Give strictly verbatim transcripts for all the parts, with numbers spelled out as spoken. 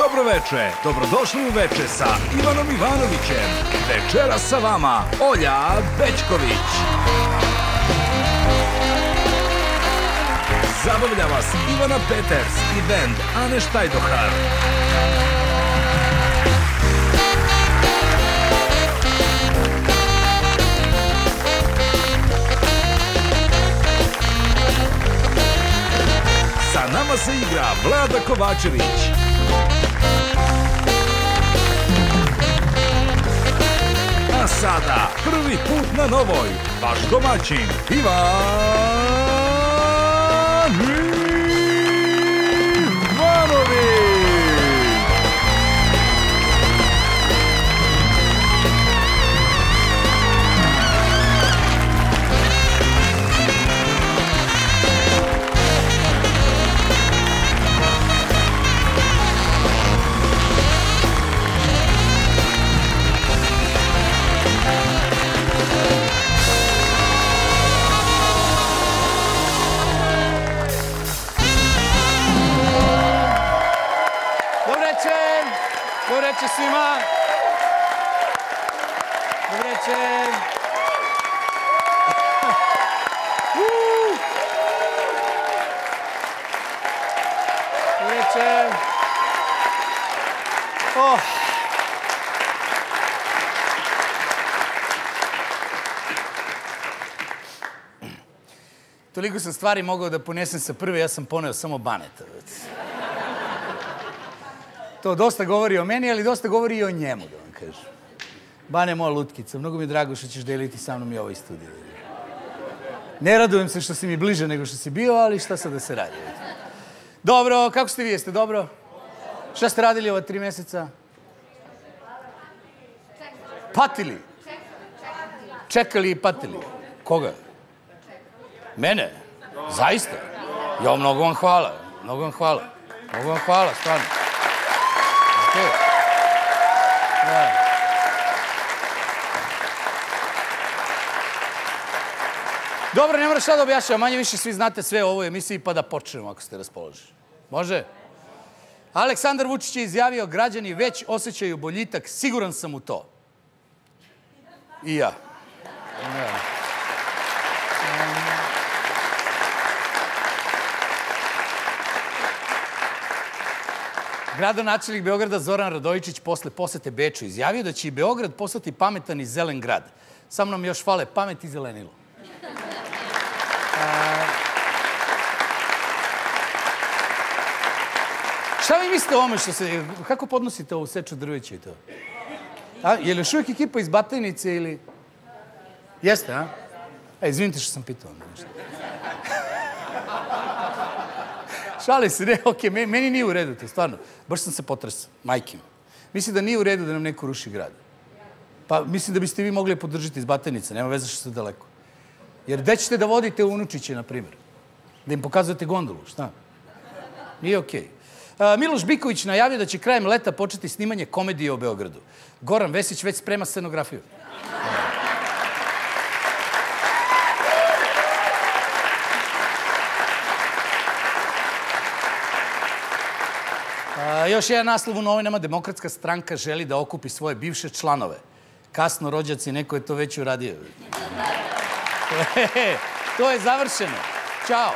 Dobro veče, dobrodošli u veče sa Ivanom Ivanovićem. Večera sa vama Olja Bećković. Zabavlja vas Ivana Peters i bend Ane Štajdohar. Sa nama se igra Vlada Kovačević. A sada, prvi put na Novoj, vaš domaćin, Ivan Ivanović. Dobro večer svima. Dobro večer. Dobro večer. Oh. Toliko sam stvari mogao da ponesem sa prve, ja sam poneo samo Baneta. To dosta govori o meni, ali dosta govori i o njemu, da vam kažem. Bane, moja lutkica, mnogo mi je drago što ćeš deliti sa mnom i ovaj studij. Ne radujem se što si mi bliže nego što si bio, ali šta sad da se radi? Dobro, kako ste vi? Jeste dobro? Šta ste radili ova tri meseca? Patili? Čekali i patili. Koga? Mene? Zaista? Jo, mnogo vam hvala. Mnogo vam hvala. Mnogo vam hvala, stvarno. Dobro, ne moraš šta da objašnjam, manje više svi znate sve o ovoj emisiji, pa da počnemo ako ste raspoloženi. Može? Aleksandar Vučić je izjavio, građani već osjećaju boljitak, siguran sam u to. I ja. Gradonačelnik Beograda Zoran Radojičić posle posete Beču izjavio da će i Beograd postati pametan i zelen grad. Samo nam još fale pamet i zelenilo. Šta vi mislite o ovome što se... Kako podnosite ovu seču drveća i to? Je li još uvijek ekipa iz Batajnice ili... Jeste, a? E, izvinite što sam pitao. Šali se, ne, okej, meni nije u redu to, stvarno. Baš sam se potresao, majke mi. Mislim da nije u redu da nam neko ruši grad. Pa mislim da biste vi mogli podržiti iz Batajnice, nema veze što ste daleko. Jer gde ćete da vodite unučiće, na primjer? Da im pokazujete gondolu, šta? Nije okej. Miloš Biković najavio da će krajem leta početi snimanje komedije o Beogradu. Goran Vesić već sprema scenografiju. Još jedan naslov u novinama, Demokratska stranka želi da okupi svoje bivše članove. Kasno, rođaci, neko je to već uradio. To je završeno. Ćao.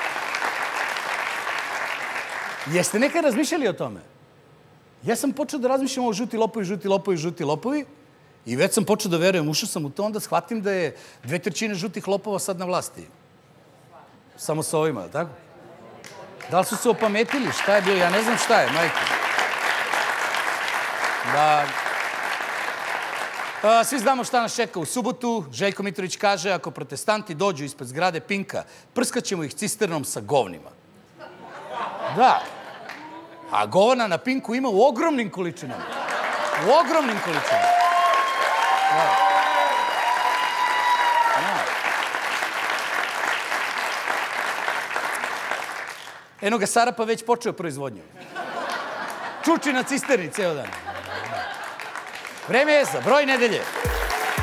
Jeste nekad razmišljali o tome? Ja sam počeo da razmišljam o žuti lopovi, žuti lopovi, žuti lopovi i već sam počeo da verujem, ušao sam u to, onda shvatim da je dve trećine žutih lopova sad na vlasti. Samo sa ovima, tako? Da li su se opametili? Šta je bilo? Ja ne znam šta je, majke. Da... Svi znamo šta nas čeka u subotu. Željko Mitrović kaže, ako protestanti dođu ispred zgrade Pinka, prskaćemo ih cisternom sa govnima. Da. A govna na Pinku ima u ogromnim količinama. U ogromnim količinama. Eno ga Sarapa već počeo proizvodnju. Čuči na cisterni ceo dan. Vreme je za broj nedelje.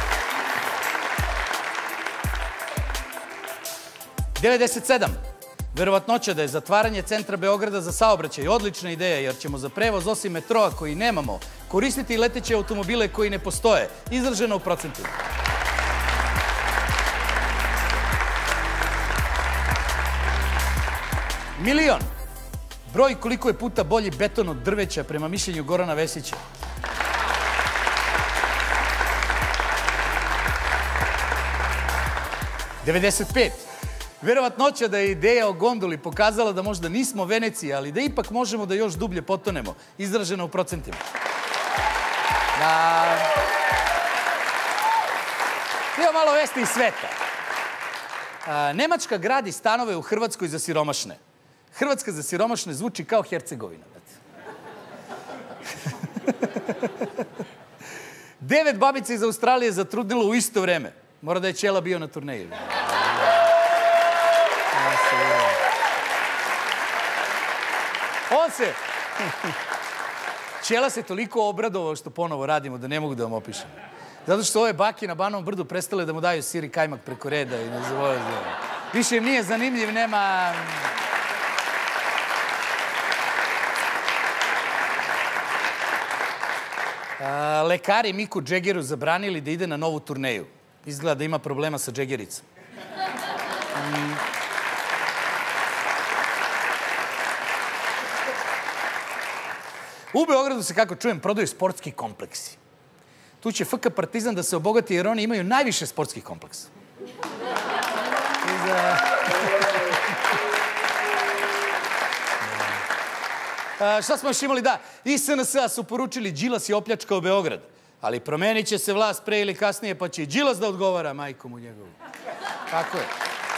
devedeset sedam. Verovatnoća da je zatvaranje centra Beograda za saobraćaj odlična ideja, jer ćemo za prevoz osim metroa koji nemamo koristiti i leteće automobile koji ne postoje, izraženo u procentima. Milion. Broj koliko je puta bolji beton od drveća prema mišljenju Gorana Vesića. devedeset pet. Verovatnoća da je ideja o gondoli pokazala da možda nismo Venecija, ali da ipak možemo da još dublje potonemo, izraženo u procentima. Da... Evo malo vesti iz sveta. Nemačka gradi stanove u Hrvatskoj za siromašne. Hrvatska za siromašne zvuči kao Hercegovina. Devet babica iz Australije zatrudnilo u isto vreme. Mora da je Ćela bio na turneji. On se... Ćela se toliko obradovao što ponovo radimo da ne mogu da vam opišem. Zato što ove bake na Banovom brdu prestale da mu daju sir i kajmak preko reda i ne zavoju. Više im nije zanimljiv, nema... Lekari Miku Džegeru zabranili da ide na novu turneju. Izgleda da ima problema sa džegericom. U Beogradu se, kako čujem, prodaju sportski kompleksi. Tu će F K Partizan da se obogati jer oni imaju najviše sportskih kompleksa. Šta smo još imali? Da, i S N S-a su poručili Đilas je opljačkao Beograd. Ali promenit će se vlast pre ili kasnije, pa će i Đilas da odgovara majkom u njegovu. Tako je.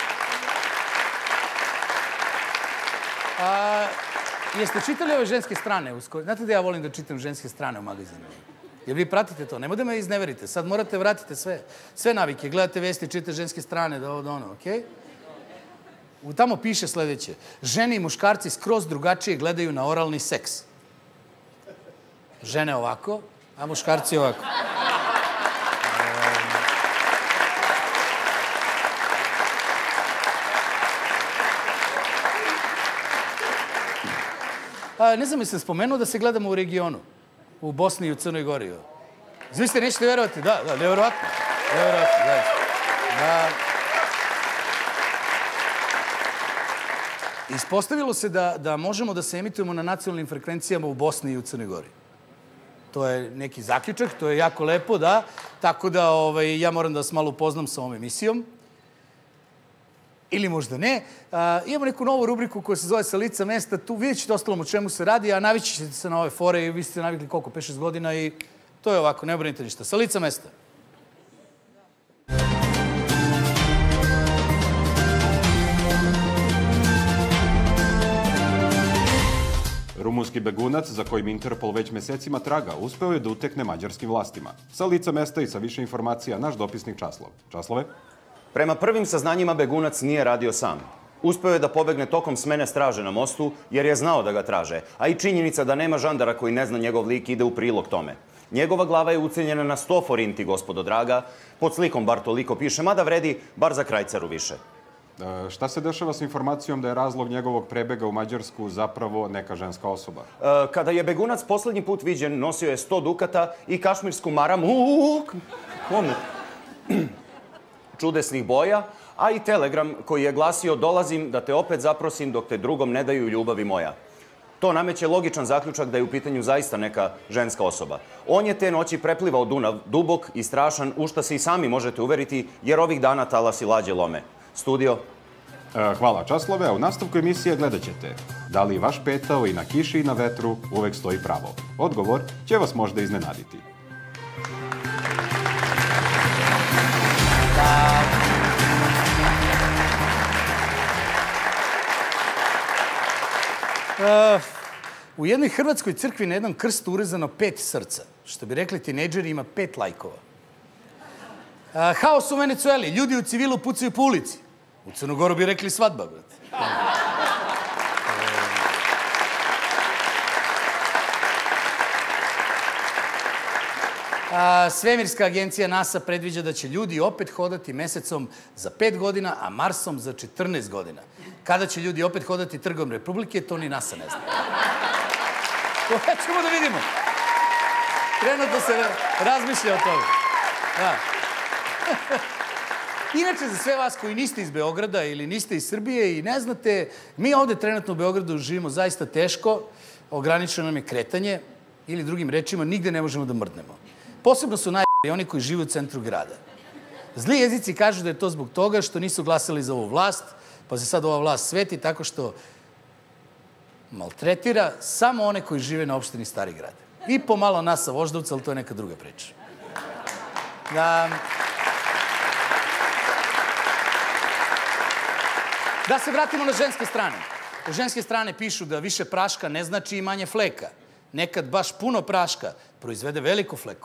Jeste čitali ove ženske strane? Znate da ja volim da čitam ženske strane u magazinu? Jer vi pratite to, nemoj da me izneverite. Sad morate vratite sve, sve navike. Gledate vesti, čitate ženske strane, da ovo, da ono, okej? Tamo piše sledeće. Žene i muškarci skroz drugačije gledaju na oralni seks. Žene ovako, a muškarci ovako. Ne znam, mislim, spomenuo da se gledamo u regionu. U Bosni i u Crnoj Gori. Zvište, nećete verovati? Da, da, nevjerovatno. Nevjerovatno, da. Ispostavilo se da možemo da se emitujemo na nacionalnim frekvencijama u Bosni i u Crnoj Gori. To je neki zaključak, to je jako lepo, da. Tako da ja moram da vas malo upoznam sa ovom emisijom. Ili možda ne. Imamo neku novu rubriku koja se zove Sa lica mesta. Tu vidjet ćete ostalom o čemu se radi, a navići ćete se na ove fore i vi ste navikli koliko, pet šest godina i to je ovako, ne brinite ništa. Sa lica mesta. Rumunski begunac, za kojim Interpol već mesecima traga, uspeo je da utekne mađarskim vlastima. Sa lica mesta i sa više informacija, naš dopisnik Časlov. Časlove? Prema prvim saznanjima, begunac nije radio sam. Uspeo je da pobegne tokom smene straže na mostu, jer je znao da ga traže, a i činjenica da nema žandara koji ne zna njegov lik ide u prilog tome. Njegova glava je ucenjena na sto forinti, gospodo draga, pod slikom bar toliko piše, mada vredi bar za krajcaru više. Šta se dešava s informacijom da je razlog njegovog prebega u Mađarsku zapravo neka ženska osoba? Kada je begunac poslednji put viđen, nosio je sto dukata i kašmirsku maramu čudesnih boja, a i telegram koji je glasio dolazim da te opet zaprosim dok te drugom ne daju ljubavi moja. To nameće logičan zaključak da je u pitanju zaista neka ženska osoba. On je te noći preplivao Dunav dubok i strašan, u šta se i sami možete uveriti, jer ovih dana talasi lađe lome. Studio. Hvala Časlove, a u nastavku emisije gledat ćete da li vaš petao i na kiši i na vetru uvek stoji pravo. Odgovor će vas možda iznenaditi. U jednoj hrvatskoj crkvi na jednom krstu urezano pet srca. Što bi rekli tinejdžeri, ima pet lajkova. Haos u Venecueli. Ljudi u civilu pucaju po ulici. U Crnogoru bi rekli svadba, brate. Svemirska agencija NASA predviđa da će ljudi opet hodati mesecom za pet godina, a Marsom za četrnaest godina. Kada će ljudi opet hodati trgom Republike, to ni NASA ne zna. To ćemo da vidimo. Trenutno se razmišlja o tome. Da. Inače, za sve vas koji niste iz Beograda ili niste iz Srbije i ne znate, mi ovde trenutno u Beogradu živimo zaista teško, ograničeno nam je kretanje ili drugim rečima, nigde ne možemo da mrdnemo. Posebno su najbolji oni koji žive u centru grada. Zli jezici kažu da je to zbog toga što nisu glasali za ovu vlast, pa se sad ova vlast sveti tako što maltretira samo one koji žive na opštini Stari grad. I pomalo nas sa Voždovca, ali to je neka druga priča. Da... Da se vratimo na ženske strane. U ženske strane pišu da više praška ne znači i manje fleka. Nekad baš puno praška proizvede veliku fleku.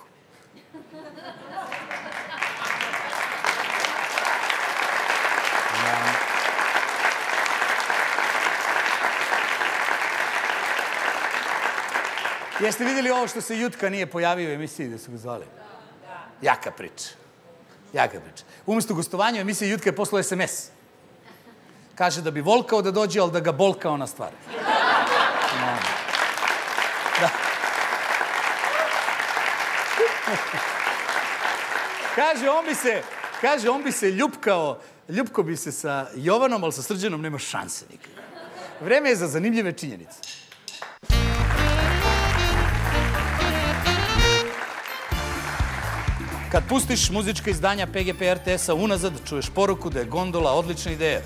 Jeste vidjeli ovo što se Jutka nije pojavio u emisiji gde su ga zvali? Jaka priča. Jaka priča. Umesto gostovanja u emisiji Jutka je poslao es em es. Kaže da bi volkao da dođe, ali da ga bolkao na stvar. Da. Kaže, on bi se, kaže, on bi se ljupkao, ljupko bi se sa Jovanom, ali sa Srđanom nema šanse nikada. Vreme je za zanimljive činjenice. Kad pustiš muzička izdanja P G P R T S-a unazad, čuješ poruku da je gondola odlična ideja.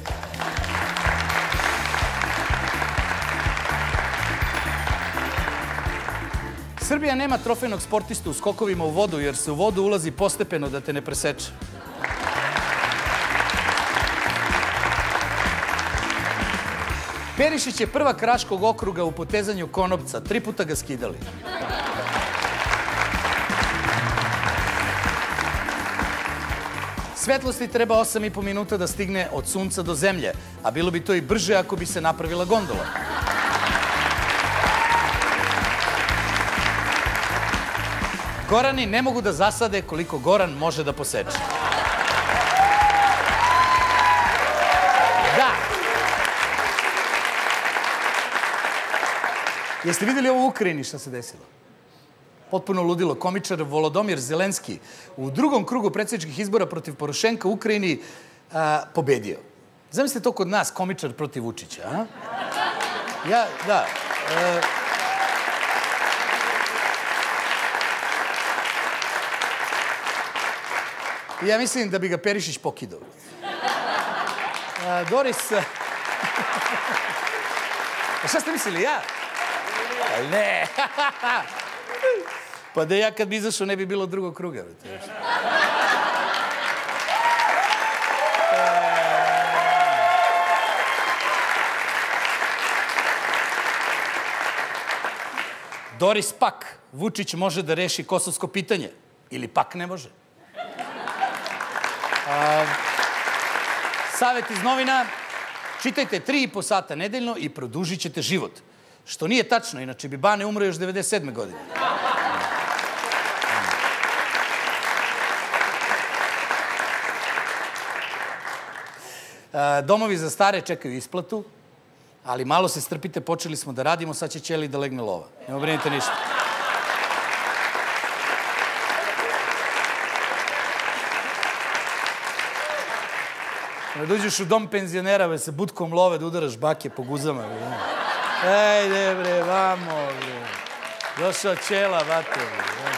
Srbija nema trofejnog sportistu u skokovima u vodu, jer se u vodu ulazi postepeno da te ne preseče. Perišić je prvak Raškog okruga u potezanju konopca. Tri puta ga skidali. Svetlosti treba osam i po minuta da stigne od sunca do zemlje, a bilo bi to i brže ako bi se napravila gondola. Gorani ne mogu da zasade koliko Goran može da poseče. Da. Jeste vidjeli ovo u Ukrajini šta se desilo? Potpuno ludilo. Komičar Volodomir Zelenski u drugom krugu predsjedničkih izbora protiv Porošenka u Ukrajini pobedio. Zamislite to kod nas, komičar protiv Vučića, a? Ja, da. Ja mislim da bi ga Perišić pokidao. Doris... Šta ste mislili, ja? Ne. Pa da ja kad bi izašao ne bi bilo drugog kruga. Doris pak, Vučić može da reši kosovsko pitanje. Ili pak ne može. Savet iz novina, čitajte tri i po sata nedeljno i produžit ćete život. Što nije tačno, inače bi Bane umro još devedeset sedme godine. Domovi za stare čekaju isplatu, ali malo se strpite, počeli smo da radimo, sad će Ćeli da legne lova. Ne obrinite ništa. Da dođeš u dom penzionera, ve se budkom love, da udaraš bake po guzama. Ejde, bre, vamo, bre. Došao Ćela, vate, bre.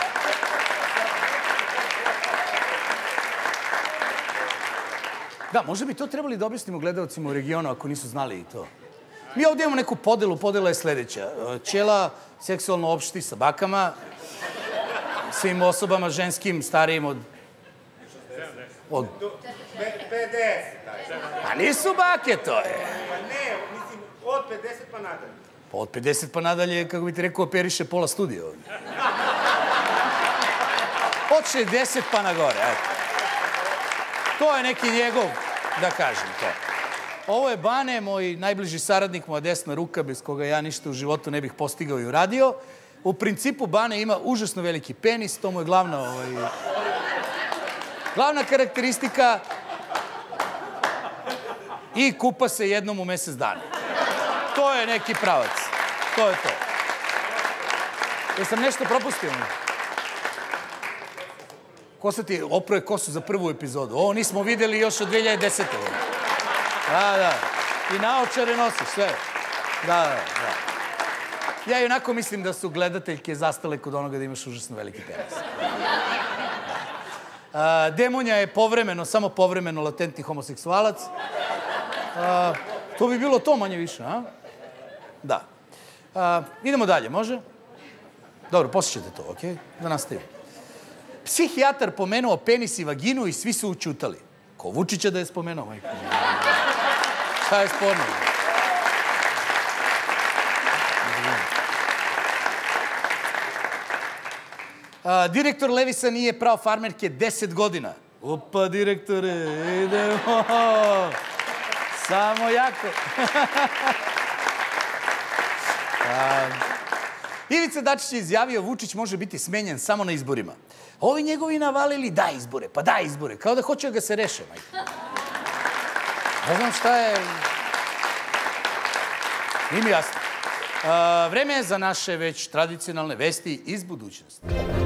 Da, možda bi to trebali da objasnimo gledalcima u regionu, ako nisu znali i to. Mi ovdje imamo neku podelu, podela je sledeća. Ćela seksualno opšti sa bakama, svim osobama ženskim, starijim od... Od... pedeset. A nisu bake, to je. Pa ne, mislim, od pedeset pa nadalje. Pa od pedeset pa nadalje, kako bi ti rekao, operiše pola studija ovdje. Od šezdeset pa na gore, eto. To je neki njegov, da kažem to. Ovo je Bane, moj najbliži saradnik, moja desna ruka, bez koga ja ništa u životu ne bih postigao i uradio. U principu, Bane ima užasno veliki penis, to mu je glavna, ovaj, glavna karakteristika. i kupa se jednom u mesec dana. To je neki pravac. To je to. Jesam nešto propustio? Ko se ti oproje kosu za prvu epizodu? Ovo nismo videli još od dve hiljade desete. Da, da. I naočare nosiš, sve. Da, da, da. Ja i onako mislim da su gledateljke zastale kod onoga da imaš užasno veliki penis. A, Demonja je povremeno, samo povremeno latentni homoseksualac. A, to bi bilo to manje više, a? Da. A, idemo dalje, može? Dobro, posjećate to, okej? Da nastavimo. Psihijatar pomenuo penis i vaginu i svi su učutali. Ko Vučića da je spomenuo, majko? Šta je sporno? A, direktor Levisa nije prao farmerke deset godina. Opa, direktore, idemo. Samo jako. A, Ivica Dačić je izjavio Vučić može biti smenjen samo na izborima. Ovi njegovi navalili daj izbore, pa daj izbore. Kao da hoće da ga se reše, majko. Ne znam šta je... Nije mi jasno. A, vreme je za naše već tradicionalne vesti iz budućnosti.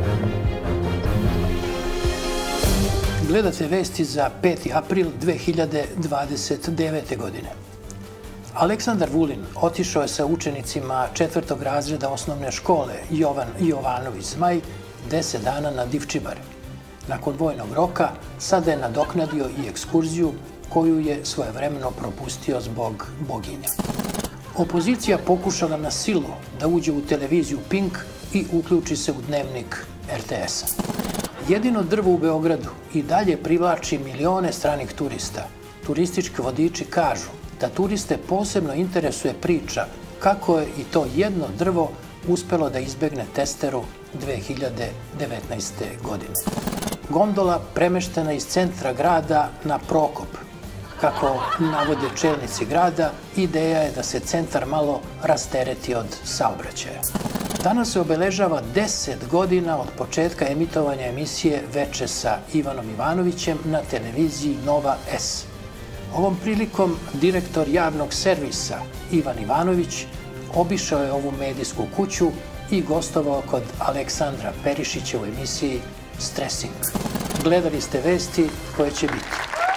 Gledate vesti za peti april dve hiljade dvadeset devete. godine. Aleksandar Vulin otišao je sa učenicima četvrtog razreda osnovne škole Jovan Jovanović Zmaj deset dana na Divčibar. Nakon vojnog roka sada je nadoknadio i ekskurziju koju je svojevremeno propustio zbog boginja. Opozicija pokušala na silu da uđe u televiziju Pink i uključi se u dnevnik er te es-a. Jedino drvo u Beogradu i dalje privlači milione stranih turista. Turistički vodiči kažu da turiste posebno interesuje priča kako je i to jedno drvo uspelo da izbegne testeru dve hiljade devetnaeste. godine. Gondola premeštena iz centra grada na Prokop. Kako navode čelnici grada, ideja je da se centar malo rastereti od saobraćaja. Danas se obeležava deset godina od početka emitovanja emisije Veče sa Ivanom Ivanovićem na televiziji Nova S. Ovom prilikom direktor javnog servisa Ivan Ivanović obišao je ovu medijsku kuću i gostovao kod Aleksandra Perišića u emisiji Stresing. Gledali ste vesti koje će biti.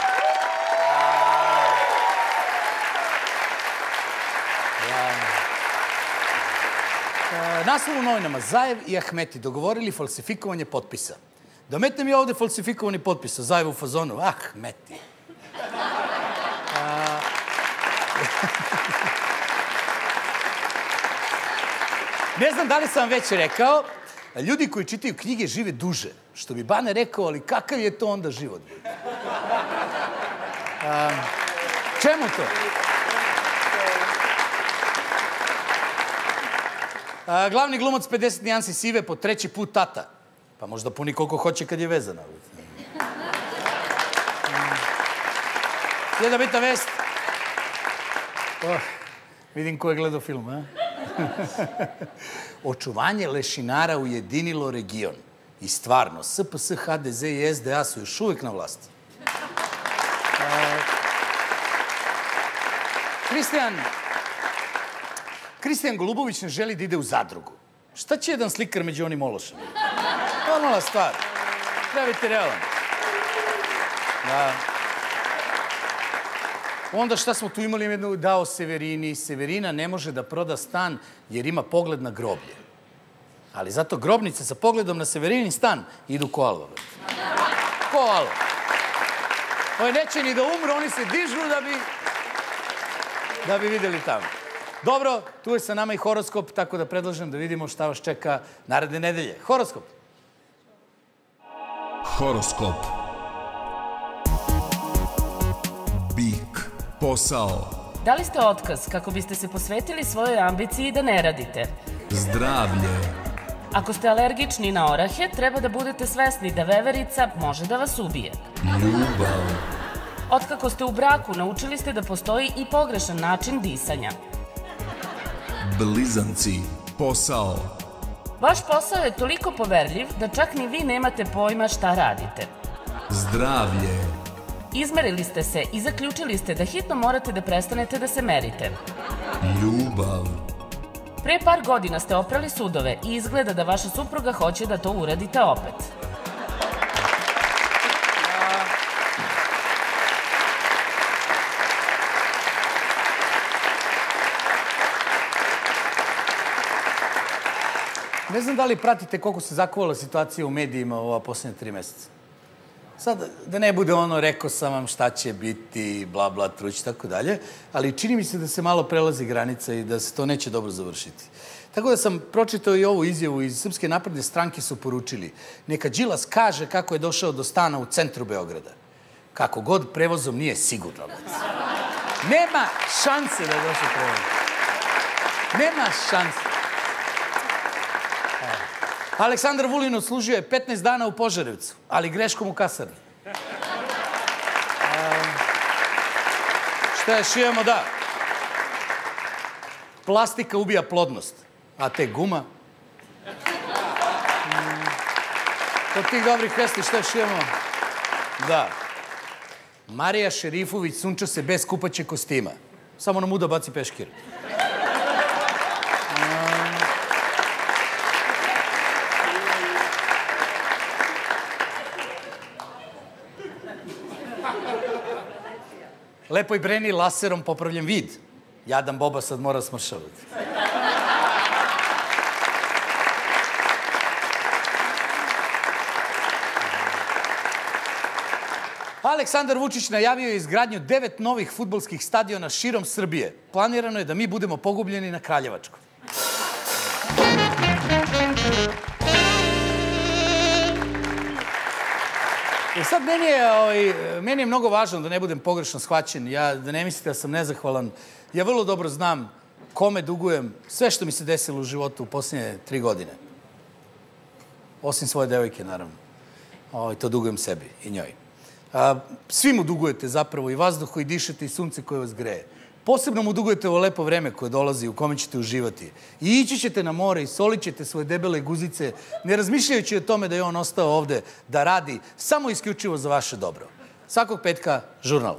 Naslov u novinama. Zajev i Ahmeti dogovorili falsifikovanje potpisa. Da metnem mi ovde falsifikovani potpisa. Zajev u fazonu. Ahmeti. Ne znam da li sam vam već rekao, ljudi koji čitaju knjige žive duže. Što bi Bane rekao, ali kakav je to onda život? Čemu to? Glavni glumac pedeset nijansi sive po treći put tata. Pa možda puni koliko hoće kad je vezana. Slijeda bitna vest. Vidim ko je gledao film, a? Očuvanje lešinara ujedinilo region. I stvarno, es pe es, ha de ze i es de a su još uvijek na vlasti. Kristijan... Kristijan Golubović ne želi da ide u zadrugu. Šta će jedan slikar među onim ološama? Normalna stvar. Treba biti realan. Da. Onda šta smo tu imali jednu dao Severini. Severina ne može da proda stan jer ima pogled na groblje. Ali zato grobnice sa pogledom na Severinin stan idu ko alva. Ko alva. Ovi neće ni da umru, oni se dižu da bi da bi videli tamo. Dobro, tu je sa nama i horoskop, tako da predlažem da vidimo šta vas čeka naredne nedelje. Horoskop. Horoskop. Bik. Posao. Dali ste otkaz kako biste se posvetili svojoj ambiciji da ne radite. Zdravlje. Ako ste alergični na orahe, treba da budete svesni da veverica može da vas ubije. Ljubav. Otkako ste u braku, naučili ste da postoji i pogrešan način disanja. Blizanci. Posao. Vaš posao je toliko poverljiv da čak ni vi nemate pojma šta radite. Zdravlje. Izmerili ste se i zaključili ste da hitno morate da prestanete da se merite. Ljubav. Pre par godina ste oprali sudove i izgleda da vaša supruga hoće da to uradite opet. Ne znam da li pratite koliko se zakuvala situacija u medijima u ova posljednja tri meseca. Sad, da ne bude ono, rekao sam vam šta će biti, bla, bla, truć, tako dalje, ali čini mi se da se malo prelazi granica i da se to neće dobro završiti. Tako da sam pročitao i ovu izjavu iz Srpske napredne stranke su poručili. Neka Đilas kaže kako je došao do stana u centru Beograda. Kako god prevozom nije sigurno. Nema šanse da je došao prevozom. Nema šanse. Aleksandar Vulin odslužio je petnaest dana u Požarevcu, ali greškom u kasarni. Šta još imamo? Da. Plastika ubija plodnost, a te guma. Kod tih dobrih vesti šta još imamo? Da. Marija Šerifović sunča se bez kupaće kostima. Samo nam muda baci peškir. Lepoj Breni laserom popravljen vid. Jadan Boba sad mora smršavati. Aleksandar Vučić najavio je izgradnju devet novih fudbalskih stadiona širom Srbije. Planirano je da mi budemo pogubljeni na Kraljevačkom. Sad, meni je, meni je mnogo važno da ne budem pogrešno shvaćen, ja, da ne mislite da sam nezahvalan. Ja vrlo dobro znam kome dugujem sve što mi se desilo u životu u posljednje tri godine. Osim svoje devojke, naravno. O, to dugujem sebi i njoj. A, svi mu dugujete zapravo i vazduh koji dišete i sunce koje vas greje. Posebno mu dugujete ovo lepo vreme koje dolazi, u kome ćete uživati. I ići ćete na more i solit ćete svoje debele guzice, ne razmišljajući o tome da je on ostao ovde da radi samo isključivo za vaše dobro. Svakog petka, Žurnal.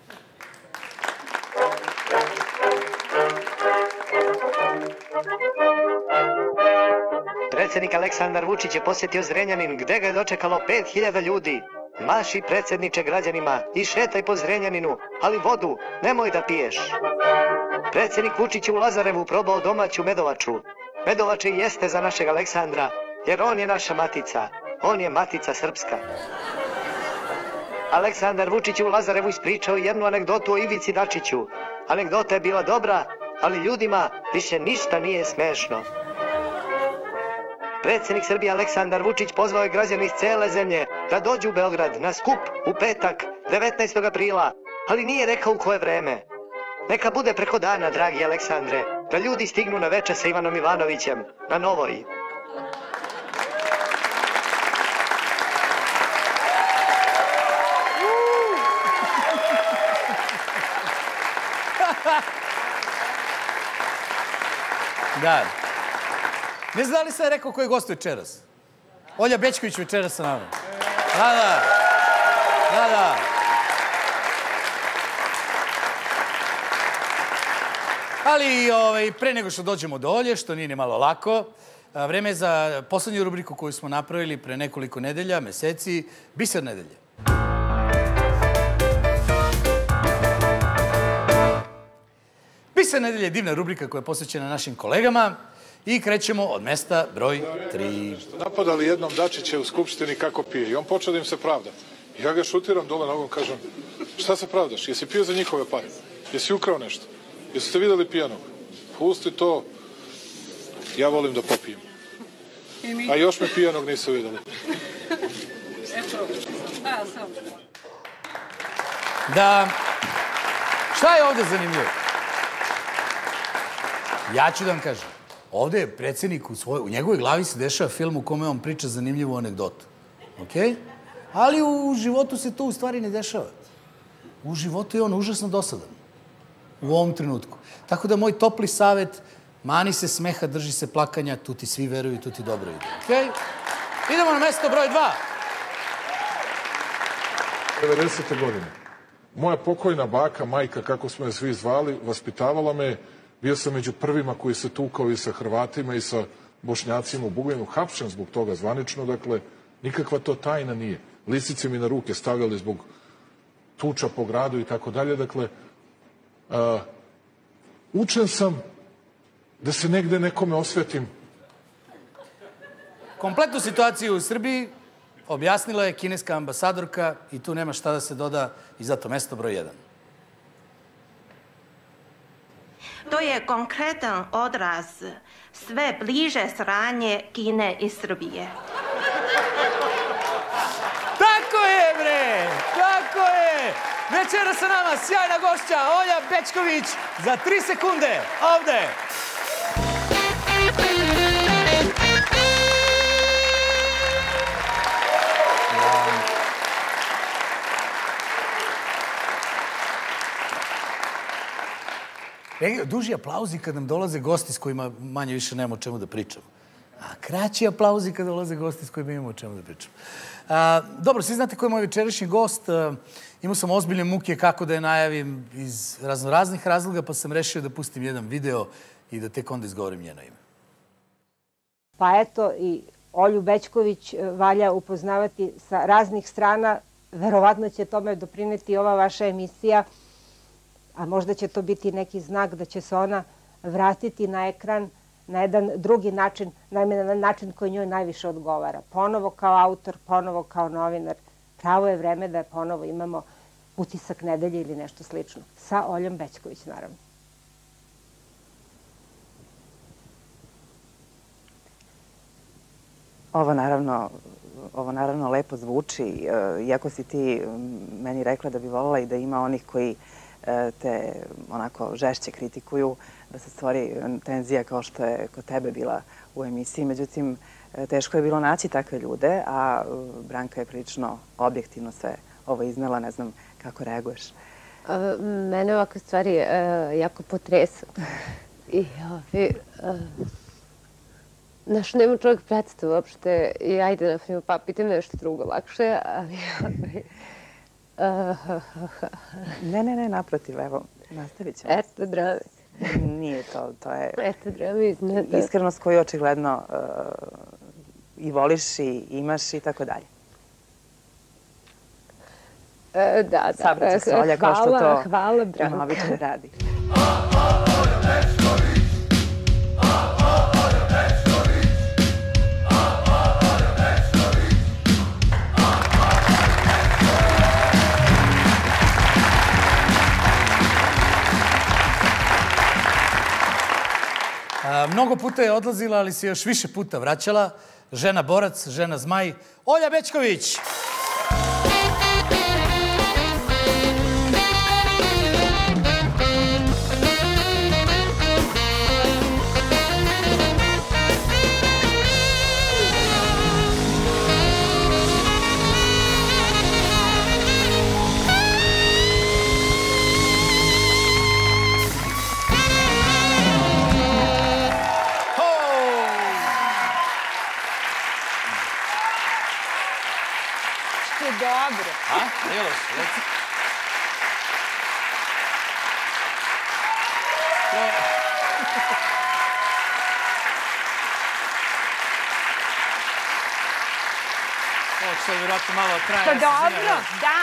Predsjednik Aleksandar Vučić je posjetio Zrenjanin, gde ga je dočekalo pet hiljada ljudi. Maši predsjedniče građanima i šetaj po Zrenjaninu, ali vodu nemoj da piješ. Predsjednik Vučić u Lazarevu probao domaću medovaču. Medovača i jeste za našeg Aleksandra, jer on je naša matica. On je matica srpska. Aleksandar Vučić u Lazarevu ispričao jednu anegdotu o Ivici Dačiću. Anegdota je bila dobra, ali ljudima više ništa nije smešno. Predsjednik Srbije Aleksandar Vučić pozvao je građane iz cele zemlje da dođu u Beograd na skup u petak, devetnaestog aprila, ali nije rekao u koje vreme. Neka bude preko dana, dragi Aleksandre, da ljudi stignu na veče sa Ivanom Ivanovićem na Novoj. Da. Ne znam da li sam rekao ko je gost večeras? Olja Bećković večeras sa nama. Da, da. Da, da. Ali ovaj, pre nego što dođemo do Olje, što nije ni malo lako, vreme je za poslednju rubriku koju smo napravili pre nekoliko nedelja, meseci, Biser nedelje. Biser nedelje je divna rubrika koja je posvećena našim kolegama. I krećemo od mesta broj tri. Napadali jednom Dačića u Skupštini kako pije i on počeo da im se pravda. Ja ga šutiram dole nogom, kažem, šta se pravdaš? Jesi pio za njihove pare? Jesi ukrao nešto? Jesi ste videli pijanog? Pusti to, ja volim da popijem. A još me pijanog nisu videli. Da, šta je ovde zanimljivo? Ja ću da vam kažem. Ovde je predsjednik, u, svoj, u njegovoj glavi se dešava film u kome on priča zanimljivu anegdotu. Ok? Ali u životu se to u stvari ne dešava. U životu je on užasno dosadan. U ovom trenutku. Tako da moj topli savjet, mani se smeha, drži se plakanja, tu ti svi veruju, tu ti dobro ide. Ok? Idemo na mesto broj dva. devedesete godine. Moja pokojna baka, majka, kako smo je svi zvali, vaspitavala me. Bio sam među prvima koji se tukao i sa Hrvatima i sa Bošnjacima u Bugojnu. Hapšen zbog toga zvanično, dakle, nikakva to tajna nije. Lisice mi na ruke stavljali zbog tuča po gradu i tako dalje. Dakle, uh, učen sam da se negde nekome osvetim. Kompletnu situaciju u Srbiji objasnila je kineska ambasadorka i tu nema šta da se doda i zato mesto broj jedan. To je konkretan odraz sve bliže saradnje Kine i Srbije. Tako je, bre! Tako je! Večera sa nama sjajna gošća Olja Bećković za tri sekunde. Ovde! Duži aplauzi kad nam dolaze gosti s kojima manje više nemamo o čemu da pričamo. A kraći aplauzi kad dolaze gosti s kojima imamo o čemu da pričamo. Dobro, svi znate ko je moj večerašnji gost. Imao sam ozbiljne muke kako da je najavim iz raznoraznih razloga, pa sam rešio da pustim jedan video i da tek onda izgovorim njeno ime. Pa eto, i Olju Bećković valja upoznavati sa raznih strana. Verovatno će tome doprineti ova vaša emisija, a možda će to biti neki znak da će se ona vratiti na ekran na jedan drugi način, naime na način koji njoj najviše odgovara. Ponovo kao autor, ponovo kao novinar. Pravo je vreme da ponovo imamo utisak nedelje ili nešto slično. Sa Oljom Bećković, naravno. Ovo naravno, ovo naravno lepo zvuči. Iako si ti meni rekla da bi voljela i da ima onih koji te onako žešće kritikuju, da se stvori tenzija kao što je kod tebe bila u emisiji. Međutim, teško je bilo naći takve ljude, a Branka je prilično objektivno sve ovo iznela. Ne znam kako reaguješ. Mene ovakve stvari jako potresu. I ovi... Znaš, nema čovjek predstavu uopšte i ajde, na primjer, pa pitaj me nešto drugo lakše, ali... Ne, ne, ne, naprotiv, evo, nastavit ćemo. Eto, drame. Nije to, to je... Eto, drame, iznada. Iskrenost koju očigledno i voliš i imaš i tako dalje. Da, da. Sabraća se Olja kao što to hvala, Branka. obično radi. Mnogo puta je odlazila, ali se još više puta vraćala. Žena borac, žena zmaj, Olja Bećković! Dobro. A? Nije loš, reci. Ovo će se vjerojatno malo traje. Pa dobro, da.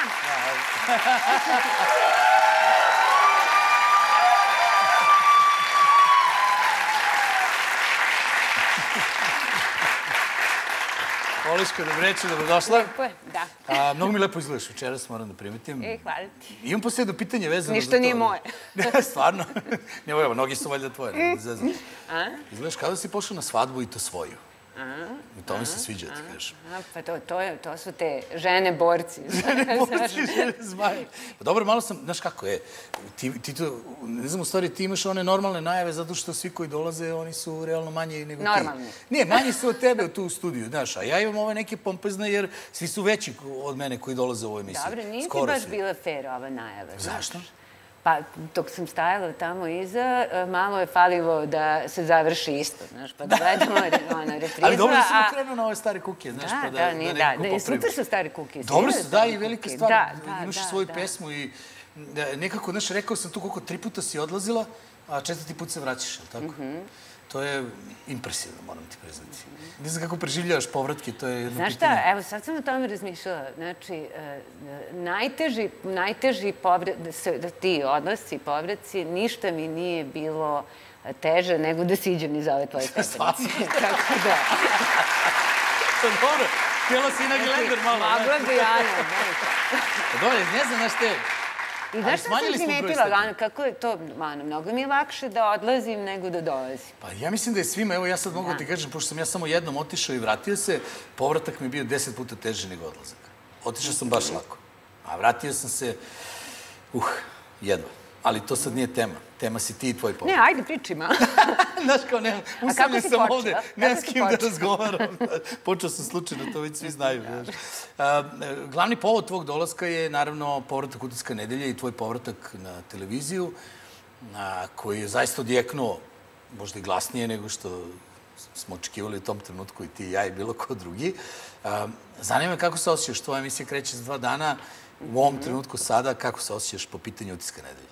Oliška, dobreću, dobrodošla. Lepo je, da. Mnogo mi lepo izgledaš večeras, moram da primetim. E, hvala ti. Imam poslije jedno pitanje vezano za to. Ništa nije moje. Ne, stvarno. Evo, evo, nogi su valjda tvoje. Izgledaš kada si pošao na svadbu i to svoju. I to mi se sviđa, ti kažeš. Pa to su te žene borci. Žene borci, žene zmaje. Pa dobro, malo sam, znaš kako je, ti to, ne znam, u stvari ti imaš one normalne najave zato što svi koji dolaze, oni su realno manji nego ti. Normalni. Nije, manji su od tebe tu u studiju, znaš, a ja imam ove neke pompezne jer svi su veći od mene koji dolaze u ovu emisiju. Dobro, nije ti baš bila fair ova najava. Zašto? Pa, dok sam stajala tamo iza, malo je falilo da se završi isto, znaš, pa da gledamo repriza. Ali dobro da sam okrenuo na ove stare kukije, znaš, pa da neko popravi. Super su stare kukije. Dobro su, da, i velike stvari. Imaš i svoju pesmu i nekako, znaš, rekao sam tu koliko tri puta si odlazila, a četvrti put se vraćaš, ali tako? To je impresivno, moram ti priznati. Ne znam kako preživljavaš povratke, to je jedno pitanje. Znaš šta, evo sad sam o tome razmišljala. Znači, najteži, najteži ti odlasci, povratci, ništa mi nije bilo teže nego da siđem iz ove tvoje stepenice. Tako da... Dobro, htjela si na Glender malo. Mogla bi, Ana. Dobro, ne znam, znaš te... I znaš šta sam primetila, Ana, kako je to, Ana, mnogo mi je lakše da odlazim nego da dolazim. Pa ja mislim da je svima, evo ja sad mogu ti kažem, pošto sam ja samo jednom otišao i vratio se, povratak mi je bio deset puta teži nego odlazak. Otišao sam baš lako. A vratio sam se, uh, jedva. Ali to sad nije tema. Tema si ti i tvoj povratak. Ne, ajde pričim, a? Znaš kao, nemam, usamljen sam ovde, nemam s kim da razgovaram. Počeo sam slučajno, to već svi znaju. Glavni povod tvog dolaska je, naravno, povratak Utiska nedelje i tvoj povratak na televiziju, koji je zaista odjeknuo, možda i glasnije nego što smo očekivali u tom trenutku i ti i ja i bilo ko drugi. Zanima me kako se osjećaš, tvoja emisija kreće za dva dana, u ovom trenutku sada, kako se osjećaš po pitanju Utiska nedelje?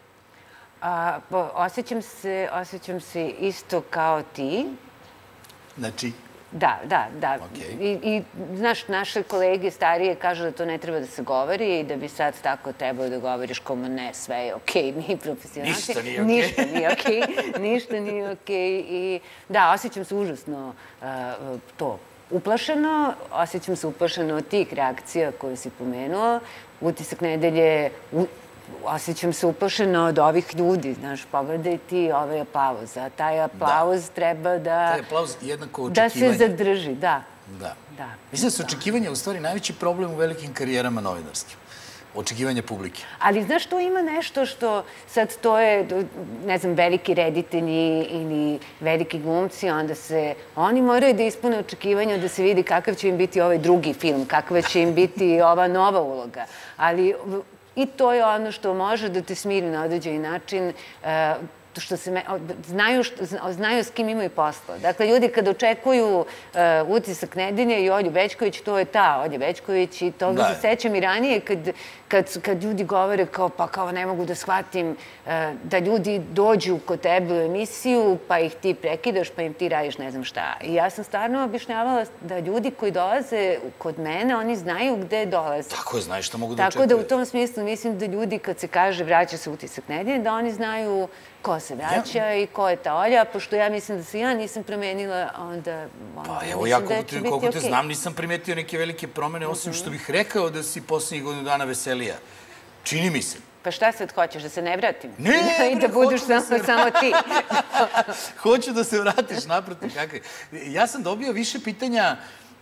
Osjećam se isto kao ti. Znači? Da, da, da. I, znaš, naše kolege starije kažu da to ne treba da se govori i da bi sad tako trebalo da govoriš komu ne, sve je okej, mi profesionalci. Ništa nije okej. Ništa nije okej, ništa nije okej. I da, osjećam se užasno to uplašeno, osjećam se uplašeno od tih reakcija koje si pomenuo. Utisak nedelje, osjećam se uplašeno od ovih ljudi, znaš, pogledaj ti ovaj aplauz, a taj aplauz treba da... Taj aplauz jednako očekivanje. Da se zadrži, da. Da. Mislim da su očekivanja u stvari najveći problem u velikim karijerama novinarskim. Očekivanje publike. Ali znaš, tu ima nešto što sad to je, ne znam, veliki reditelji ili veliki glumci, onda se, oni moraju da ispune očekivanja da se vidi kakav će im biti ovaj drugi film, kakva će im biti ova nova uloga. Ali i to je ono što može da te smiri na određeni način, što se znaju s kim imaju posla. Dakle, ljudi kad očekuju Utisak nedelje i Olju Bećković, to je ta Olja Bećković i toga se sećam i ranije kad ljudi govore kao pa kao ne mogu da shvatim da ljudi dođu kod tebe u emisiju pa ih ti prekidaš pa im ti radiš ne znam šta. I ja sam stvarno objašnjavala da ljudi koji dolaze kod mene, oni znaju gde dolaze. Tako je, znaju šta mogu da očekuju. Tako da u tom smislu mislim da ljudi kad se kaže vraća se Utisak nedelje, da oni znaju ko se vraća i ko je ta Olja, pošto ja mislim da se ja nisam promenila, onda mislim da će biti okej. Koliko te znam, nisam primetio neke velike promene, osim što bih rekao da si poslednjih godinu dana veselija. Čini mi se. Pa šta sad hoćeš, da se ne vratim? Ne, i da budeš samo ti. Hoću da se vratiš, naprotiv. Ja sam dobio više pitanja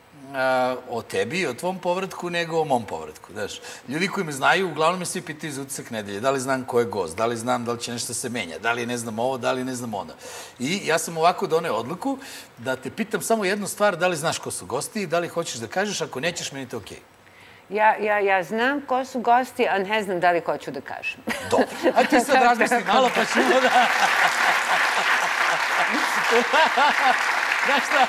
o tebi, o tvom povratku, nego o mom povratku. Ljudi koji me znaju, uglavnom me svi pitaju za Utisak nedelje. Da li znam ko je gost, da li znam da li će nešto se menja, da li ne znam ovo, da li ne znam ono. I ja sam ovako doneo odluku da te pitam samo jednu stvar, da li znaš ko su gosti i da li hoćeš da kažeš, ako nećeš, meni to okej. Ja znam ko su gosti, a ne znam da li hoću da kažem. Dobro. A ti sad razmisli malo, pa ćemo da... Znaš šta?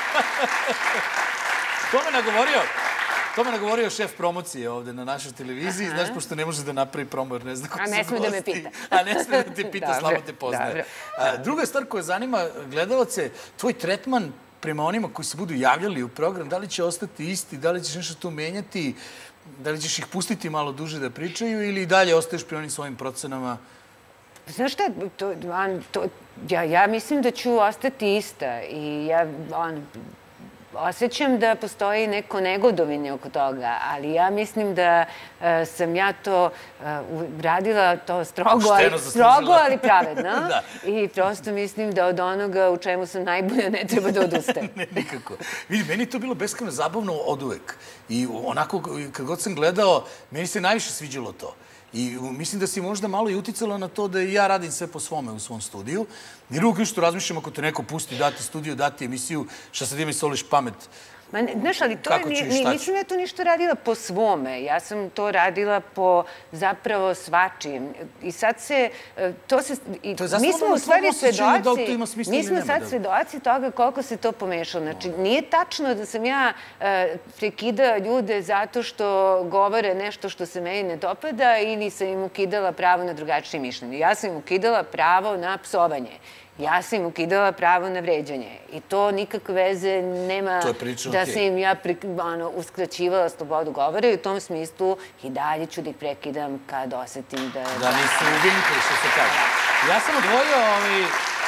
To me nagovorio, to me nagovorio šef promocije ovde na našoj televiziji, znaš, pošto ne može da napravi promo, jer ne zna ko su gosti. A ne sme da me pita. A ne sme da te pita, slabo te poznaje. Druga stvar koja zanima gledalace, tvoj tretman prema onima koji se budu javljali u program, da li će ostati isti, da li ćeš nešto tu menjati, da li ćeš ih pustiti malo duže da pričaju ili dalje ostaješ pri onim svojim procenama? Znaš šta, ja mislim da ću ostati ista i ja osjećam da postoji neko negodovanje oko toga, ali ja mislim da sam ja to radila to strogo, ali pravedno. I prosto mislim da od onoga u čemu sam najbolja ne treba da odustajem. Ne, nikako. Vidi, meni je to bilo beskrajno zabavno od uvek. I onako, kad god sam gledao, meni se najviše sviđalo to. I mislim da si možda malo i uticala na to da i ja radim sve po svome u svom studiju. Jer uvijek što razmišljam, ako te neko pusti, dati studiju, dati emisiju, šta sad ima i soliš pamet Znaš, ali to nisam ja to ništa radila po svome. Ja sam to radila po zapravo svačijem. I sad se, to se, mi smo u stvari svedoci, mi smo sad svedoci toga koliko se to pomešalo. Znači, nije tačno da sam ja prekidala ljude zato što govore nešto što se meni ne dopada ili sam im ukidala pravo na drugačije mišljenje. Ja sam im ukidala pravo na psovanje. Ja sam im ukidala pravo na vređanje. I to nikakve veze nema da sam im ja uskraćivala slobodu govora i u tom smislu i dalje ću da ih prekidam kad osetim da... Da nisu u vinkli, što se kaže. Ja sam odvojio ovi...